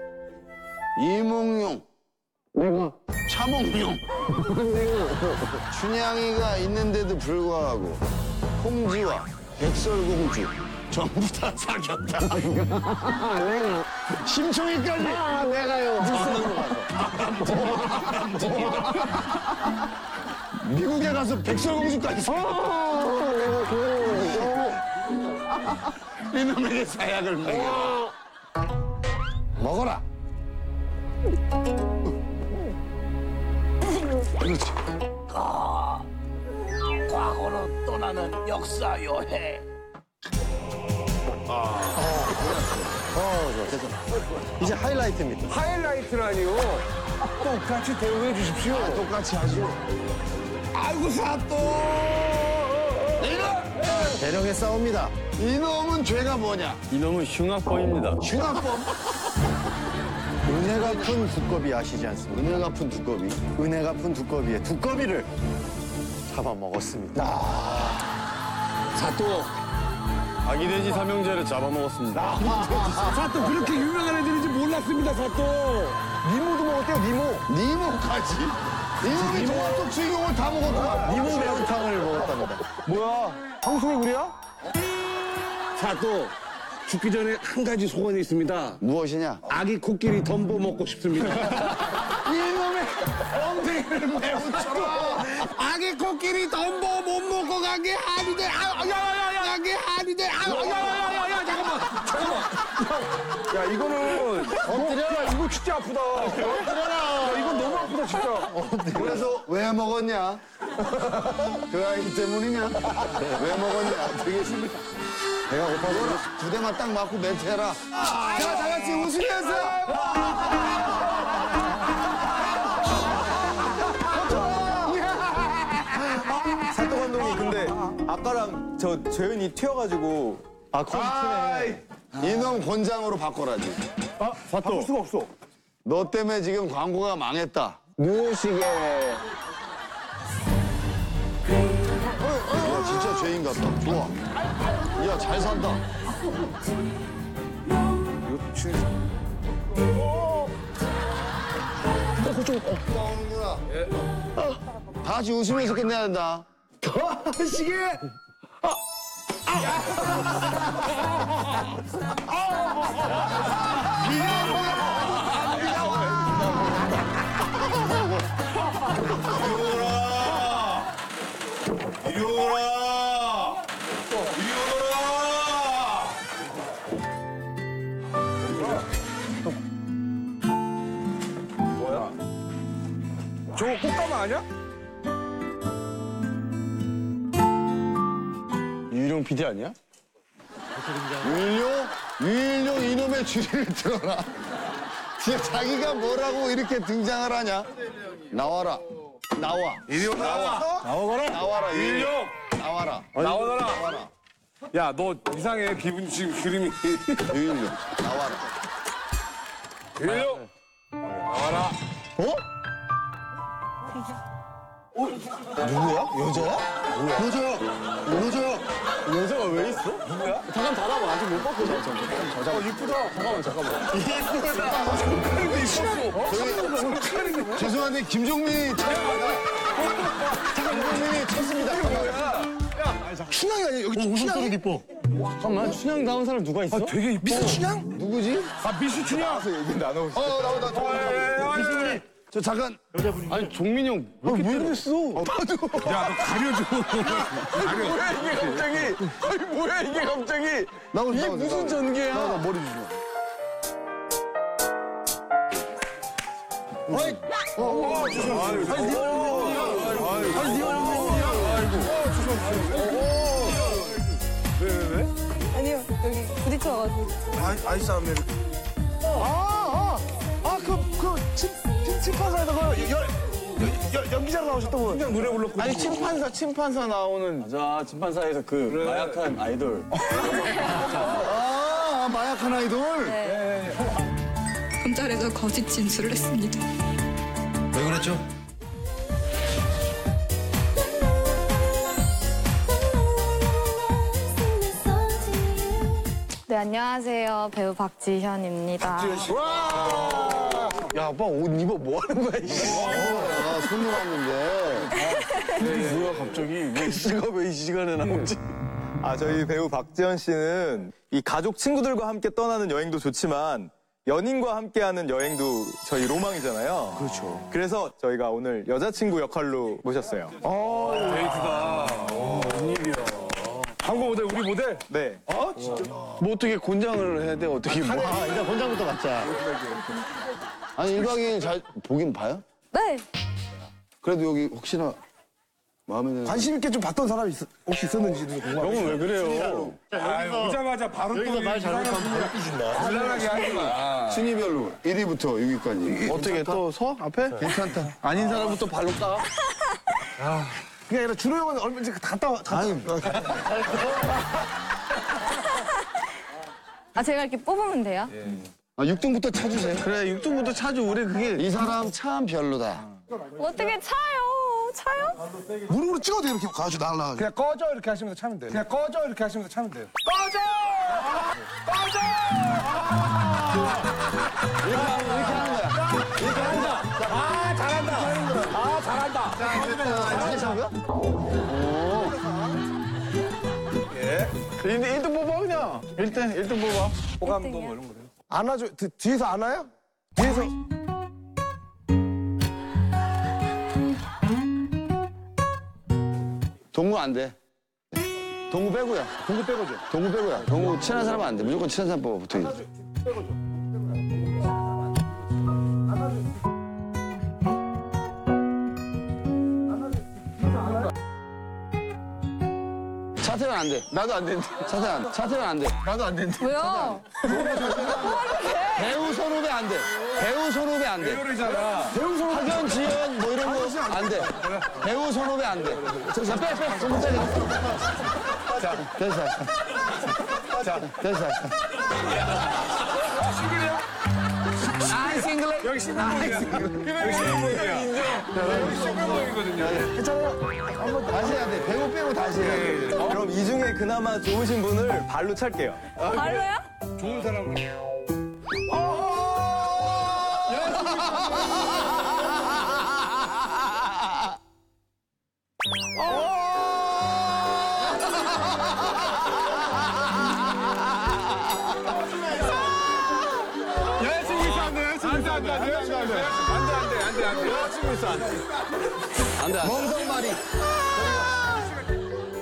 이몽룡. 차몽룡. 춘향이가 있는데도 불구하고 홍지와 백설공주 전부 다 사귀었다. 심청이까지. 내가요. 미국에 가서 백설공주까지 이놈에게 사약을 먹여. 먹어라. 그렇지. 과거로 떠나는 역사 여행. 이제 하이라이트입니다. 하이라이트라니요. 똑같이 대우해 주십시오. 똑같이 하죠. 아이고 사또. 이놈! 대령의 싸움이다. 이놈은 죄가 뭐냐? 이놈은 흉악범입니다. 흉악범. 은혜 갚은 두꺼비 아시지 않습니까? 은혜 갚은 두꺼비. 은혜 갚은 두꺼비의 두꺼비를 잡아먹었습니다. 사또 아기돼지 삼형제를 잡아먹었습니다. 사또 그렇게 유명한 애들인지 몰랐습니다, 사또. 니모도 먹었대요, 니모. 니모까지? 이놈이 동화속 주인공을 다 먹었구만. 니모 매운탕을 먹었답니다. 뭐야, 황송의 우리야? 사또, 죽기 전에 한 가지 소원이 있습니다. 무엇이냐? 아기 코끼리 덤보 먹고 싶습니다. 이놈의 엉덩이를 매우 쳐라. 아기 코끼리 덤보 못 먹고 가게 하는데, 가게 하는데, 잠깐만. 야, 이거는. 엎드려라. 이거 진짜 아프다. 엎드려라. 야, 이건 너무 아프다, 진짜. 그래서 왜 먹었냐? 그 아이 때문이냐? 왜 먹었냐? 되겠습니다. 배가 고파서 두 대만 딱 맞고 멘트해라. 자, 다 같이 웃으면서. 사또 감독님, 근데 아까랑 저 재현이 튀어가지고. 아, 콘티네. 이놈 권장으로 바꿔라지. 바꿀 수가 없어. 너 때문에 지금 광고가 망했다. 무식에. 야, 진짜 죄인 같다. 좋아. 야, 잘 산다. 다 같이 웃으면서 끝내야 된다. 시계! 비가 오너라! 이리 오너라! 저거 꽃가마 아니야? 유일용 PD 아니야? 유일용 이놈의 주리를 들어라. 진짜 자기가 뭐라고 이렇게 등장을 하냐? 나와라. 나와. 이리 오너라. 나와라. 유일용. 나와라. 나오너라. 야, 너 이상해. 기분 지금 그림이. 유일용. 나와라. 유일용. 나와라. 누구야? 여자야? 여자야? 여자가 왜 있어? 누구야? 잠깐 닫아봐. 아직 못 봤거든. 이쁘다. 잠깐만. 저기, 죄송한데 김종민이 쳤습니다. 춘향이 아니야? 여기 춘향이 이뻐. 잠깐만, 춘향 나온 사람 누가 있어? 되게 이뻐. 미스 춘향? 누구지? 아, 미스 춘향. 얘기 나눠. 나와. 저 잠깐. 아니, 종민이 형. 왜 그랬어? 야, 너 가려줘. 뭐야 이게 갑자기? 아니 뭐야 이게 갑자기? 이게 무슨 전개야? 나 머리 주지 마. 아니요, 여기 부딪혀가지고. 아이스 아메리카. 침판사에서 연기자로 나오셨던 분. 그냥 노래 불렀고. 아니 침판사 나오는. 맞아, 침판사에서 그 마약한 아이돌. 아 마약한 아이돌. 검찰에서 거짓 진술을 했습니다. 왜 그랬죠? 네, 안녕하세요. 배우 박지현입니다. 야 아빠 옷 입어 뭐 하는 거야 이게? 손님 왔는데. 뭐야 갑자기? 베이스가 왜 이 시간에 나오지? 아, 저희 배우 박지현 씨는 이 가족 친구들과 함께 떠나는 여행도 좋지만 연인과 함께하는 여행도 저희 로망이잖아요. 그렇죠. 그래서 저희가 오늘 여자친구 역할로 모셨어요. 데이트다. 웬일이야. 한국 모델, 우리 모델? 네. 뭐 어떻게 곤장을 해야 돼? 어떻게 뭐? 일단 본장부터 맞자. 아니 1박 2일 잘 보긴 봐요? 네. 그래도 여기 혹시나 마음에 드는. 관심 있게 좀 봤던 사람이 혹시 있었는지 궁금합니다. 형은 왜 그래요? 오자마자 바로 또 말 잘못하면 바로 삐진다. 곤란하게 하지 마. 순위별로 1위부터 6위까지. 어떻게 또 서? 앞에? 괜찮다. 아닌 사람부터 발로 까? 그게 아니라 준호 형은 얼마 전에 갔다 아니, 아, 제가 이렇게 뽑으면 돼요? 6등부터 찾으세요. 그래, 6등부터 찾아. 우리 그게. 이 사람 참 별로다. 어떻게 차요? 차요? 무릎으로 찍어도 이렇게 가지고 날라가지고. 그냥 꺼져 이렇게 하시면서 차면 돼요. 그냥 꺼져 이렇게 하시면서 차면 돼요. 예. 1등 뽑아, 그냥. 1등 뽑아. 호감도 뭐 이런 거. 안아줘. 뒤에서 안아요? 뒤에서. 동구 안 돼. 동구 빼고야. 동구 빼고죠. 동구 빼고야. 동구 친한 사람은 안 돼. 무조건 친한 사람 뽑아, 붙어 있어. 차태현 안 돼. 나도 안 되는데. 차태현 안 돼. 나도 안 되는데. 왜요? 배우 선후배 안 돼. 배우 선후배 안 돼. 배우잖아. 학연, 지연 뭐 이런 거 안 돼. 배우 선후배 안 돼. 자, 빼. 손 빼. 자, 됐어. 자, 됐어. 여기 싱글벙이야. 여기 싱글벙이야. 여기 싱글벙이거든요. 다시 해야 돼. 배우 빼고 다시 해야 돼. 그럼 이 중에 그나마 좋으신 분을 발로 찰게요. 발로요? 좋은 사람으로. 여자친구 있어 안 돼? 여자친구 있어 안 돼? 여자친구 있어 안 돼? 여자친구 있어 안 돼? 여자친구 있어 안 돼? 멍석말이.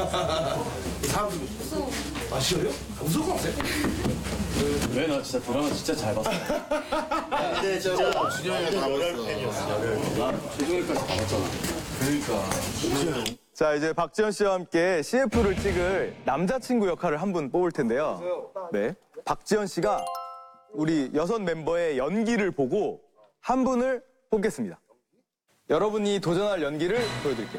아, 싫어요? 무서운 거 없어요? 왜 나 진짜 드라마 진짜 잘 봤어. 근데 진짜 준영이가 다 봤어. 최종일까지 다 봤잖아. 그러니까. 자, 이제 박지현 씨와 함께 CF를 찍을 남자친구 역할을 한 분 뽑을 텐데요. 네. 박지현 씨가 우리 6 멤버의 연기를 보고 한 분을 뽑겠습니다. 여러분이 도전할 연기를 보여드릴게요.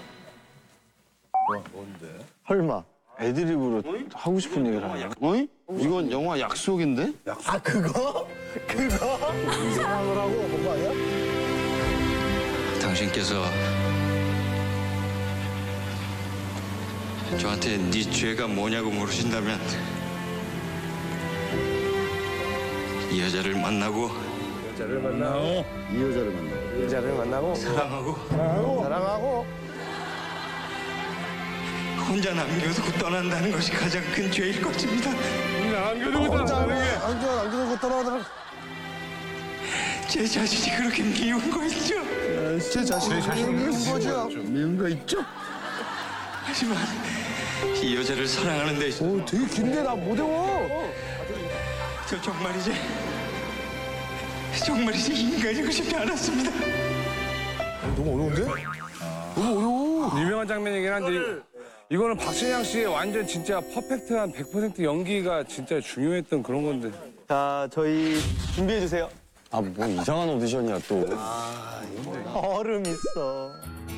뭔데? 설마 애드립으로 하고 싶은 얘기를 하냐? 어이? 이건 영화 약속인데? 아 그거? 생각을 하고 본 거 아니야? 당신께서 저한테 네 죄가 뭐냐고 물으신다면 이 여자를 만나고 이 여자를 만나고 사랑하고 혼자 남겨두고 떠난다는 것이 가장 큰 죄일 것입니다. 남겨두고 떠나더라. 제 자신이 그렇게 미운 거 있죠? 제 자신이 미운 거죠. 미운 거 있죠? 하지만 이 여자를 사랑하는 데 있어 오, 되게 긴데 나 못 외워. 저 정말 이제 인간이고 싶지 않았습니다. 너무 어려운데? 너무 어려워. 유명한 장면이긴 한데 이거는 박신양 씨의 완전 진짜 퍼펙트한 100% 연기가 진짜 중요했던 그런 건데. 자, 저희 준비해주세요. 아, 뭐 이상한 오디션이야, 또. 얼음 있어.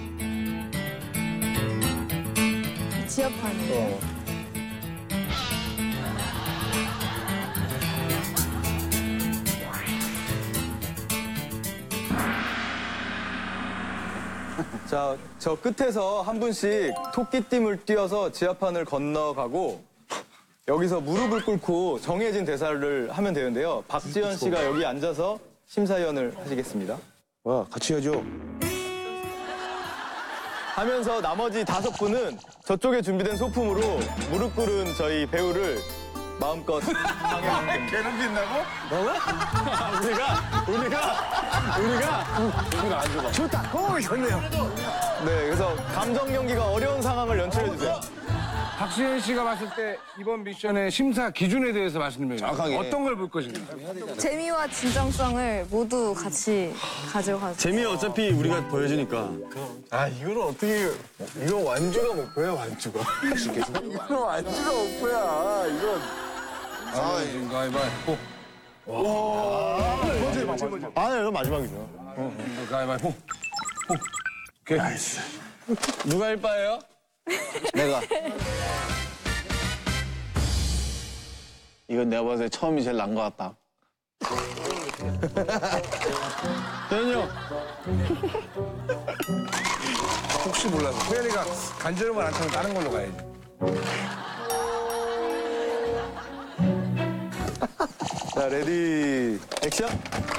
지하판이에요. 자, 저 끝에서 한 분씩 토끼띠을 띄어서 지하판을 건너가고 여기서 무릎을 꿇고 정해진 대사를 하면 되는데요. 박지현 씨가 여기 앉아서 심사위원을 하시겠습니다. 와, 같이 해야죠. 하면서 나머지 5분은 저쪽에 준비된 소품으로 무릎 꿇은 저희 배우를 마음껏 방해하면 됩니다. 괴롭힌다고? 우리가 안 줘봐. 좋다. 좋네요. 네, 그래서 감정 연기가 어려운 상황을 연출해 주세요. 박시현 씨가 봤을 때 이번 미션의 심사 기준에 대해서 말씀드리면 정확하게. 어떤 걸 볼 것인가? 재미와 진정성을 모두 같이 가져가서. 재미 어차피 우리가 보여주니까. 아 이거는 어떻게 이거 완주가 목표야 완주가. 이거는 완주가 목표야. 이건 가위바위보. 아, 이거 마지막이죠. 가위바위보. 오케이. 누가 할 바예요? 내가. 이건 내가 봤을 때 처음이 제일 난 것 같다. 대현이 형. 혹시 몰라서 호연이가 간절음을 안 타면 다른 걸로 가야지. 자, 레디, 액션!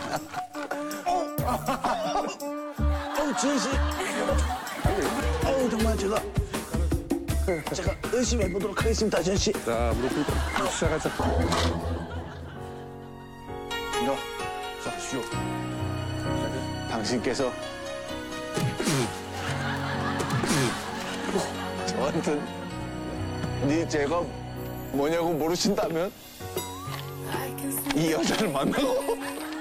지은 씨. 정말 제가 열심히 해보도록 하겠습니다, 지은 씨. 자, 무릎 꿇고 시작하자. 자, 쉬어. 당신께서 저한테 네 죄가 뭐냐고 물으신다면 이 여자를 만나고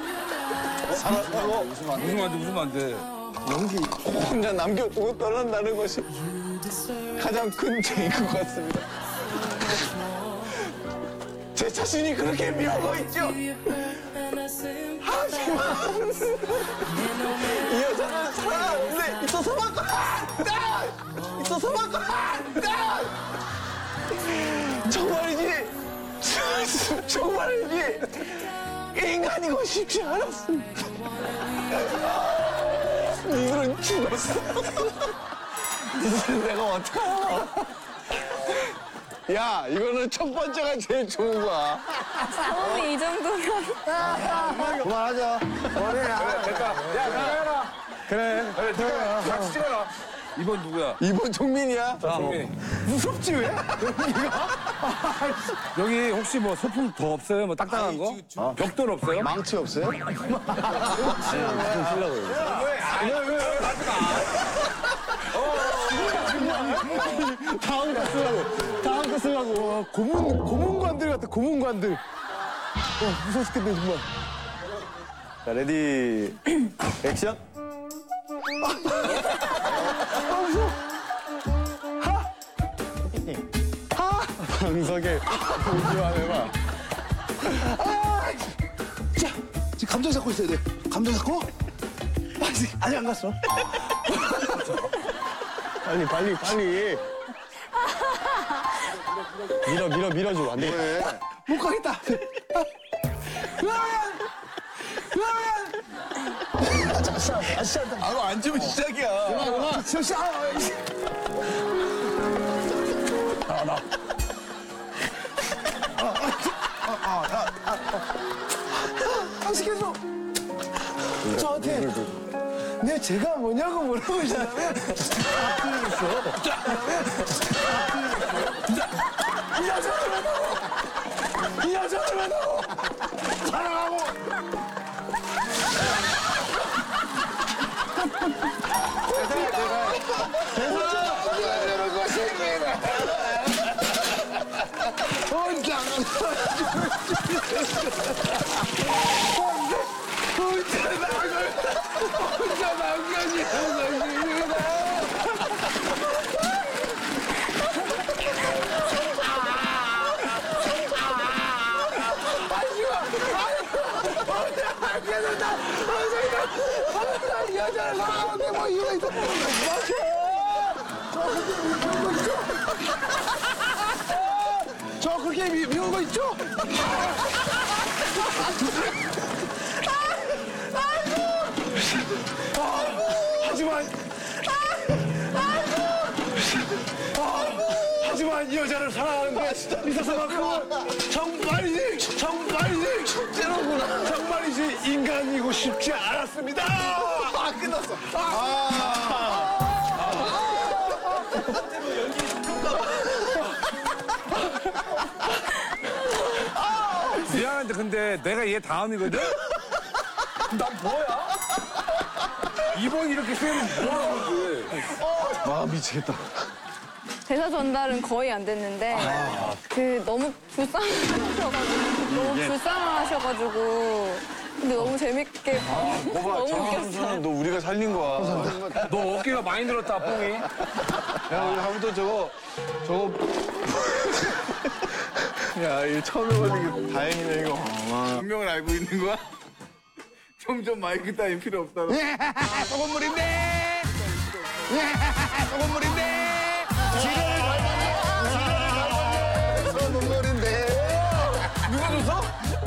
사랑하고 웃으면 안 돼. 연기 혼자 남겨두고 떠난다는 것이 가장 큰 죄인 것 같습니다. 제 자신이 그렇게 미워하고 있죠. 하지만 이 여자는 사랑하는데 있어서만큼 정말이지 인간이고 싶지 않았습니다. 니들은 죽었어. 니들은 내가 어떡하나. 야, 이거는 첫 번째가 제일 좋은 거야. 처음이 이 정도면. 그만하자. 그래, 됐다. 야, 나가라. 그래, 태현아. 같이 찍어라. 이번 누구야? 이번 종민이야. 종민이. 무섭지 왜? 여기 혹시 뭐 소품 더 없어요? 뭐 딱딱한 거? 벽돌 없어요? 망치 없어요? 왜? 왜? 다음 거 쓰라고. 고문관들 같아, 고문관들. 무서워 죽겠네, 정말. 자, 레디, 액션. 무서워. 방석에 보기만 해봐. 자, 지금 감정 잡고 있어야 돼. 감정 잡고. 아직 안 갔어. 빨리. 밀어줘. 안 돼. 못 가겠다. 아고 앉으면 시작이야. 시켜줘. 저한테 내 제가 뭐냐고 물어보시다면 이 여자를 만나고 사랑하고 혼자 남겨지는 것입니다. 여자를 사랑하는데 뭐 이유가 있어. 저 그렇게 미운 거 있죠? 하지만 이 여자를 사랑하는 게 있어서만큼 정말이지 인간이고 싶지 않았습니다. 끝났어. 미안한데 근데 내가 얘 다음이거든? 난 뭐야? 이번 이렇게 세면 뭐야? 미치겠다. 대사 전달은 거의 안 됐는데 너무 불쌍하셔가지고 근데 너무 재밌게 너무 웃겼어요. 너 우리가 살린 거야. 너 어깨가 많이 늘었다, 뽕이. 야, 우리 아무튼 저거. 야, 이거 처음 해보는 게 다행이네, 이거. 분명을 알고 있는 거야? 점점 마이크 따윈 필요 없다고. 소금물인데! 소금물인데! 소금물인데! 누가 줬어?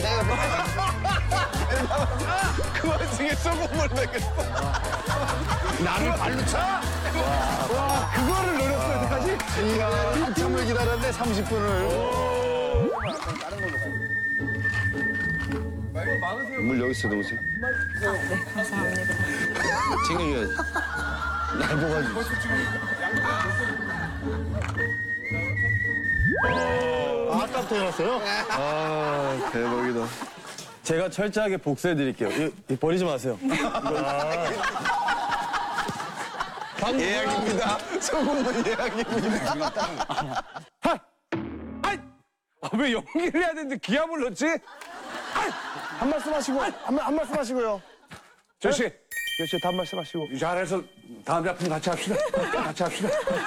그 와중에 소금물 내겠어. 나를 발로 차? 와, 그거를 노렸어, 여태까지? 이야, 한참을 기다렸네, 30분을. 물 여기 있어, 놓으세요. 네, 감사합니다. 챙겨줘야지. 날 보가지고. 아까부터 해놨어요? 아, 대박이다. 제가 철저하게 복수해드릴게요. 이거 버리지 마세요. 예약입니다. 소금물 예약입니다. 왜 연기를 해야 되는데 기합을 넣지? 한 말씀 하시고, 한 말씀 하시고요. 조씨. 역시 한 말씀 하시고. 잘해서 다음 작품 같이 합시다. 같이 합시다.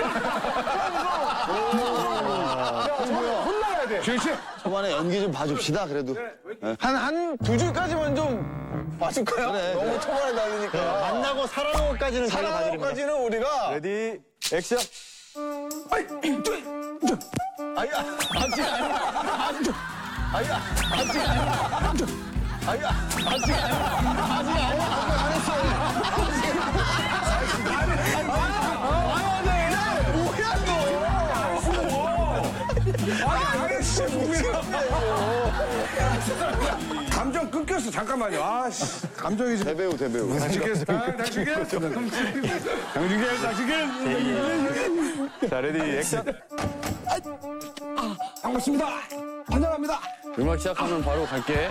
혼나야 돼. 조씨. 초반에 연기 좀 봐줍시다, 그래도. 한 두 줄까지만 좀 봐줄까요? 그래, 너무 초반에 나니까. 만나고 살아온 것까지는 저희가 봐드립니다. 사랑까지는 우리가. 레디, 액션. 아야, 아직 아니야. 아야, 아직 아니야. 아야, 아직 아니야. 아직 아니야. 안 했어. 감정 끊겼어. 잠깐만요. 아씨. 감정이 좀. 대배우. 다치겠어. 자, 레디, 액션. 반갑습니다. 환영합니다. 음악 시작하면 바로 갈게.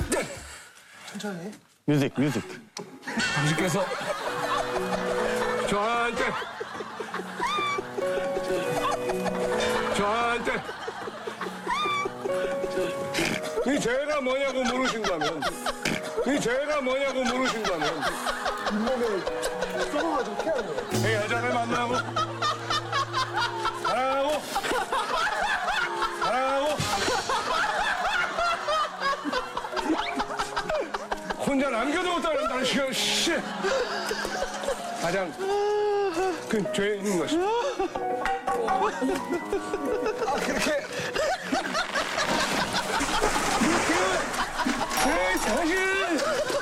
뮤직. 당신께서 저한테 이 죄가 뭐냐고 물으신다면 잇몸에 썩어가지고 태어나요. 이 여자를 만나고 사랑하고 혼자 남겨두고 따른다는 시간 씨 가장 큰 죄인 것이. 그렇게 사실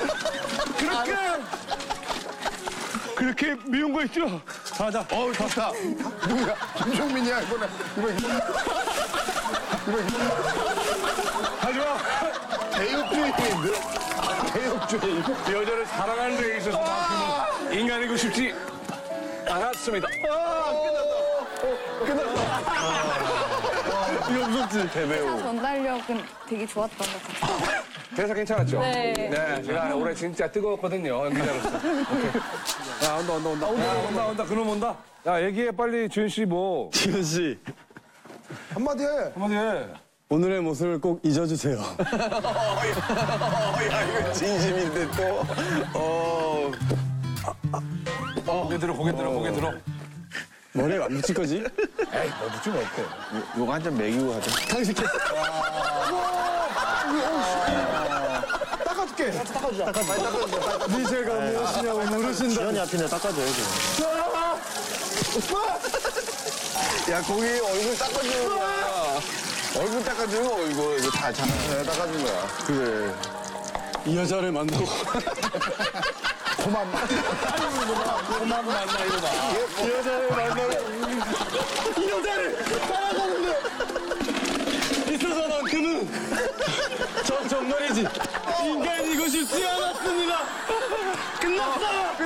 그렇게 미운 거 있죠? 자. 어우, 좋다. 누구야? 김종민이야, 이거는. 하지마. 대역주의인데? 대역주의. 여자를 사랑하는 데 있어서만큼은 인간이고 싶지 않았습니다. 이거 무섭지, 대배우. 전달력은 되게 좋았던 것 같아요. 대사 괜찮았죠? 네. 제가 올해 진짜 뜨거웠거든요, 연기자로서. 오케이. 야, 온다. 그놈 온다. 야, 얘기해, 빨리, 지은 씨 뭐. 지현 씨, 한마디 해. 오늘의 모습을 꼭 잊어주세요. 야, 이거 진심인데 또. 고개 들어. 머리에 안 붙일 거지? 에이, 뭐 붙이면 어때? 요거 한 잔 먹이고 가자. 당신께. 닦아줄게. 닦아주자. 네 죄가 무엇이냐고 물으신다. 지현이 앞에 내가 닦아줘야지. 야, 거기 얼굴 닦아주는 거야. 얼굴 닦아주는 거, 이거 다 닦아준 거야. 그래. 이 여자를 만나고. 그만 만나, 이거 봐. 이 여자를 만나고. 이 여자를 따라가는데. 있어서는 그는 정말이지. 인간이고 싶지 않았습니다. 끝났어.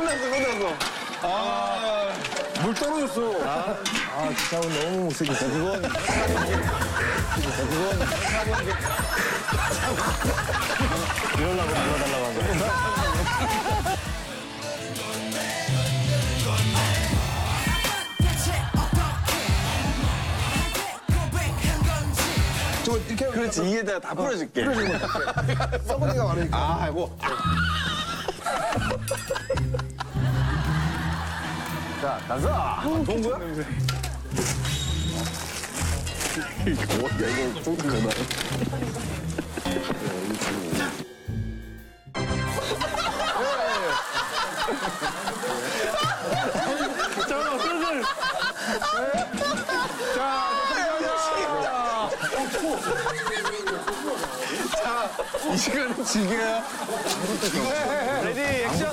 물 떨어졌어. 진짜 오늘 너무 못생겼어. 이러려고 불러달라고 한 거야. 저 이렇게. 그렇지, 이에다가 다 풀어줄게. 썩은 애가 많으니까. 아이고. 자, 나가. 좋은 거야? 이 시간은 즐겨요. 레디, 액션.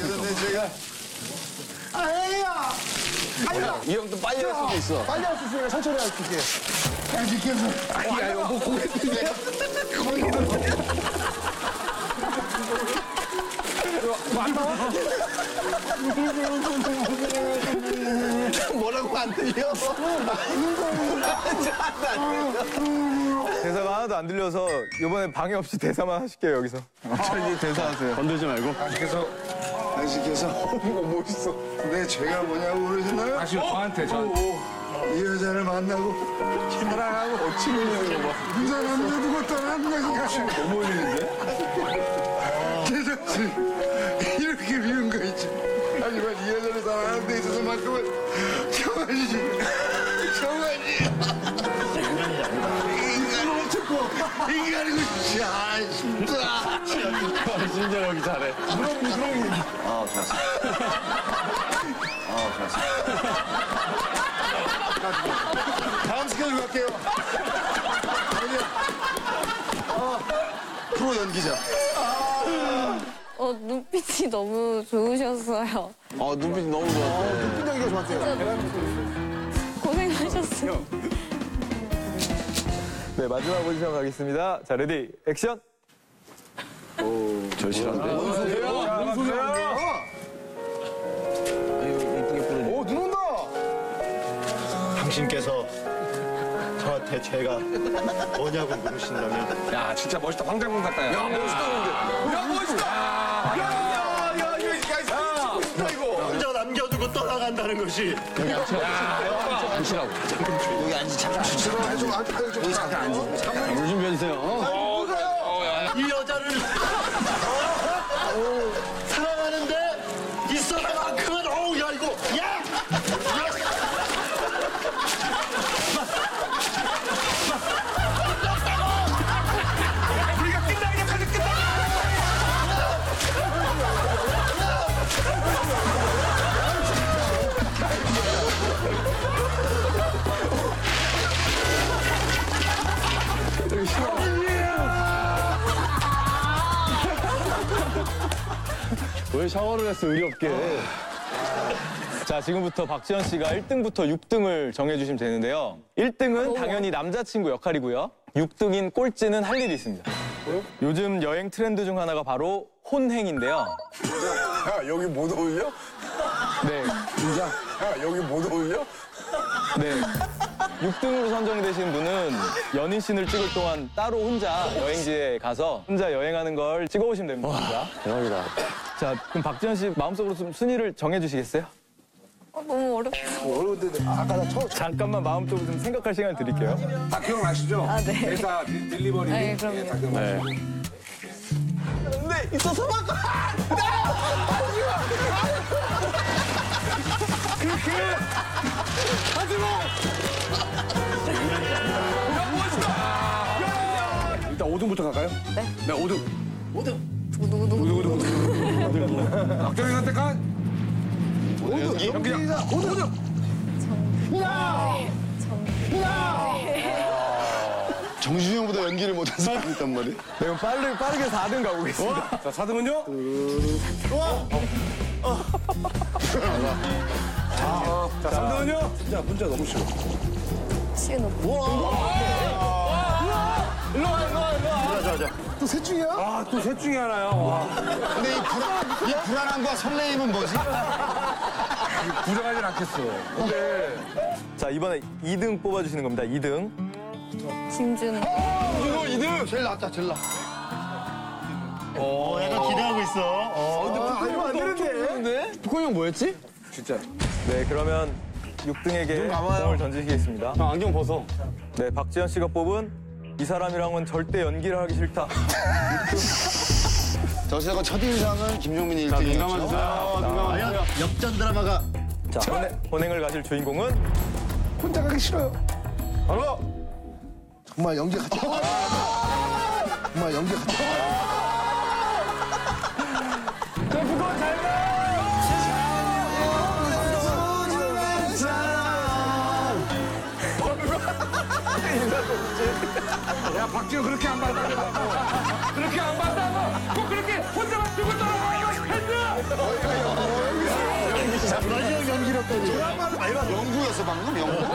이 형도 빨리 할 수도 있어. 빨리 할 수 있으니까 천천히 할게. 야, 이거 뭐 고개 들려? 뭐라고 안 들려? 대사가 하나도 안 들려서 이번에 방해 없이 대사만 하실게요, 여기서. 저기 대사하세요. 건들지 말고. 당신께서 뭐 있어? 내 죄가 뭐냐고 물으시나요? 다시 저한테. 이 여자를 만나고 사랑하고 친구냐고 막. 그 사람도 두고 떠난 것인가? 너무 어울리는데? 제작진 이렇게 미운 거 있지. 하지만 이 여자를 사랑하는 데 있어서만큼은 정말이지. 인간을 멈췄고 인간이고 싶지 않습니다. 진짜 여기 잘해. 아, 좋았어. 다음 스케줄 갈게요. 프로 연기자. 눈빛이 너무 좋으셨어요. 눈빛이 너무 좋았어. 눈빛 연기가 좋았어요. 고생하셨어요. 네, 마지막 포지션 가겠습니다. 자, 레디, 액션. 절실한데? 오, 눈 온다! 당신께서 저한테 죄가 뭐냐고 물으신다면 야, 진짜 멋있다. 황장군 같다. 야, 혼자 남겨두고 떠난 돌아간다는 것이. 여기 앉으라고. 여기 앉지 잠깐 여기 잠깐 앉아. 물 준비해주세요. 이 여자를 사랑하는데 있어서만큼은 어우 야 이거 야! 우리가 끝나기 전까지 끝나. 왜 샤워를 했어, 의리 없게. 자, 지금부터 박지현 씨가 1등부터 6등을 정해주시면 되는데요. 1등은 당연히 남자친구 역할이고요. 6등인 꼴찌는 할 일이 있습니다. 요즘 여행 트렌드 중 하나가 바로 혼행인데요. 야 여기 못 어울려? 네. 진짜? 야 여기 못 어울려? 네. 6등으로 선정되신 분은 연인씬을 찍을 동안 따로 혼자 여행지에 가서 혼자 여행하는 걸 찍어오시면 됩니다. 대박이다. 자, 그럼 박지현 씨 마음속으로 좀 순위를 정해주시겠어요? 너무 어렵다. 어려운데 아까 나 처음 잠깐만 마음속으로 좀 생각할 시간 드릴게요. 다 기억나시죠? 아, 네. 대사 딜리버리. 네, 그럼요. 다 기억나시죠? 근데 있어서만 일단 5등부터 갈까요? 네. 네, 5등. 누구. 박정희 선택한 연기자 5등. 정준이 형보다 연기를 못한 사람이 있단 말이야. 네, 그럼 빠르게 4등 가보겠습니다. 자, 4등은요? 자, 3등은요? 진짜 문자 너무 쉬워. 시은 오빠. 또 셋 중이야? 아, 또 셋 중에 하나요. 와. 근데 이 불안함과 설레임은 뭐지? 부정하진 않겠어. 근데 자, 이번에 2등 뽑아주시는 겁니다. 2등. 김준호. 이거 2등! 제일 낫다, 제일 나. 약간 기대하고 있어. 이러면 안 되는데. 북한 형 뭐였지? 진짜. 네, 그러면 6등에게 공을 던지시겠습니다. 형 안경 벗어. 네, 박지현 씨가 뽑은 이 사람이랑은 절대 연기를 하기 싫다. 저 시작은 첫인상은 김종민이 1등이었죠. 과연 역전 드라마가 자, 혼행을 가실 주인공은 혼자 가기 싫어요. 바로 정말 연기 같이. 정말 연기 같이. 야, 박지현 그렇게 안 받다고. 그렇게 안 받다고. 꼭 그렇게 혼자만 두고 떠나가고 싶었어. 마지막 연기력까지. 영구였어, 방금? 영구?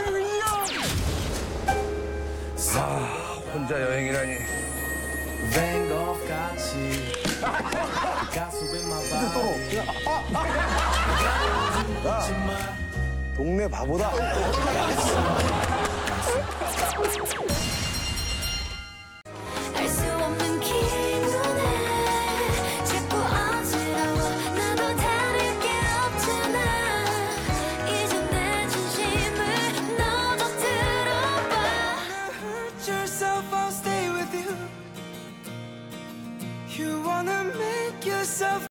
혼자 여행이라니. 동네 바보다. 알 수 없는 기분에 자꾸 어지러워. 나도 다를 게 없잖아. 이제 내 진심을 너도 들어봐. Hurt yourself, I'll stay with you. You wanna make yourself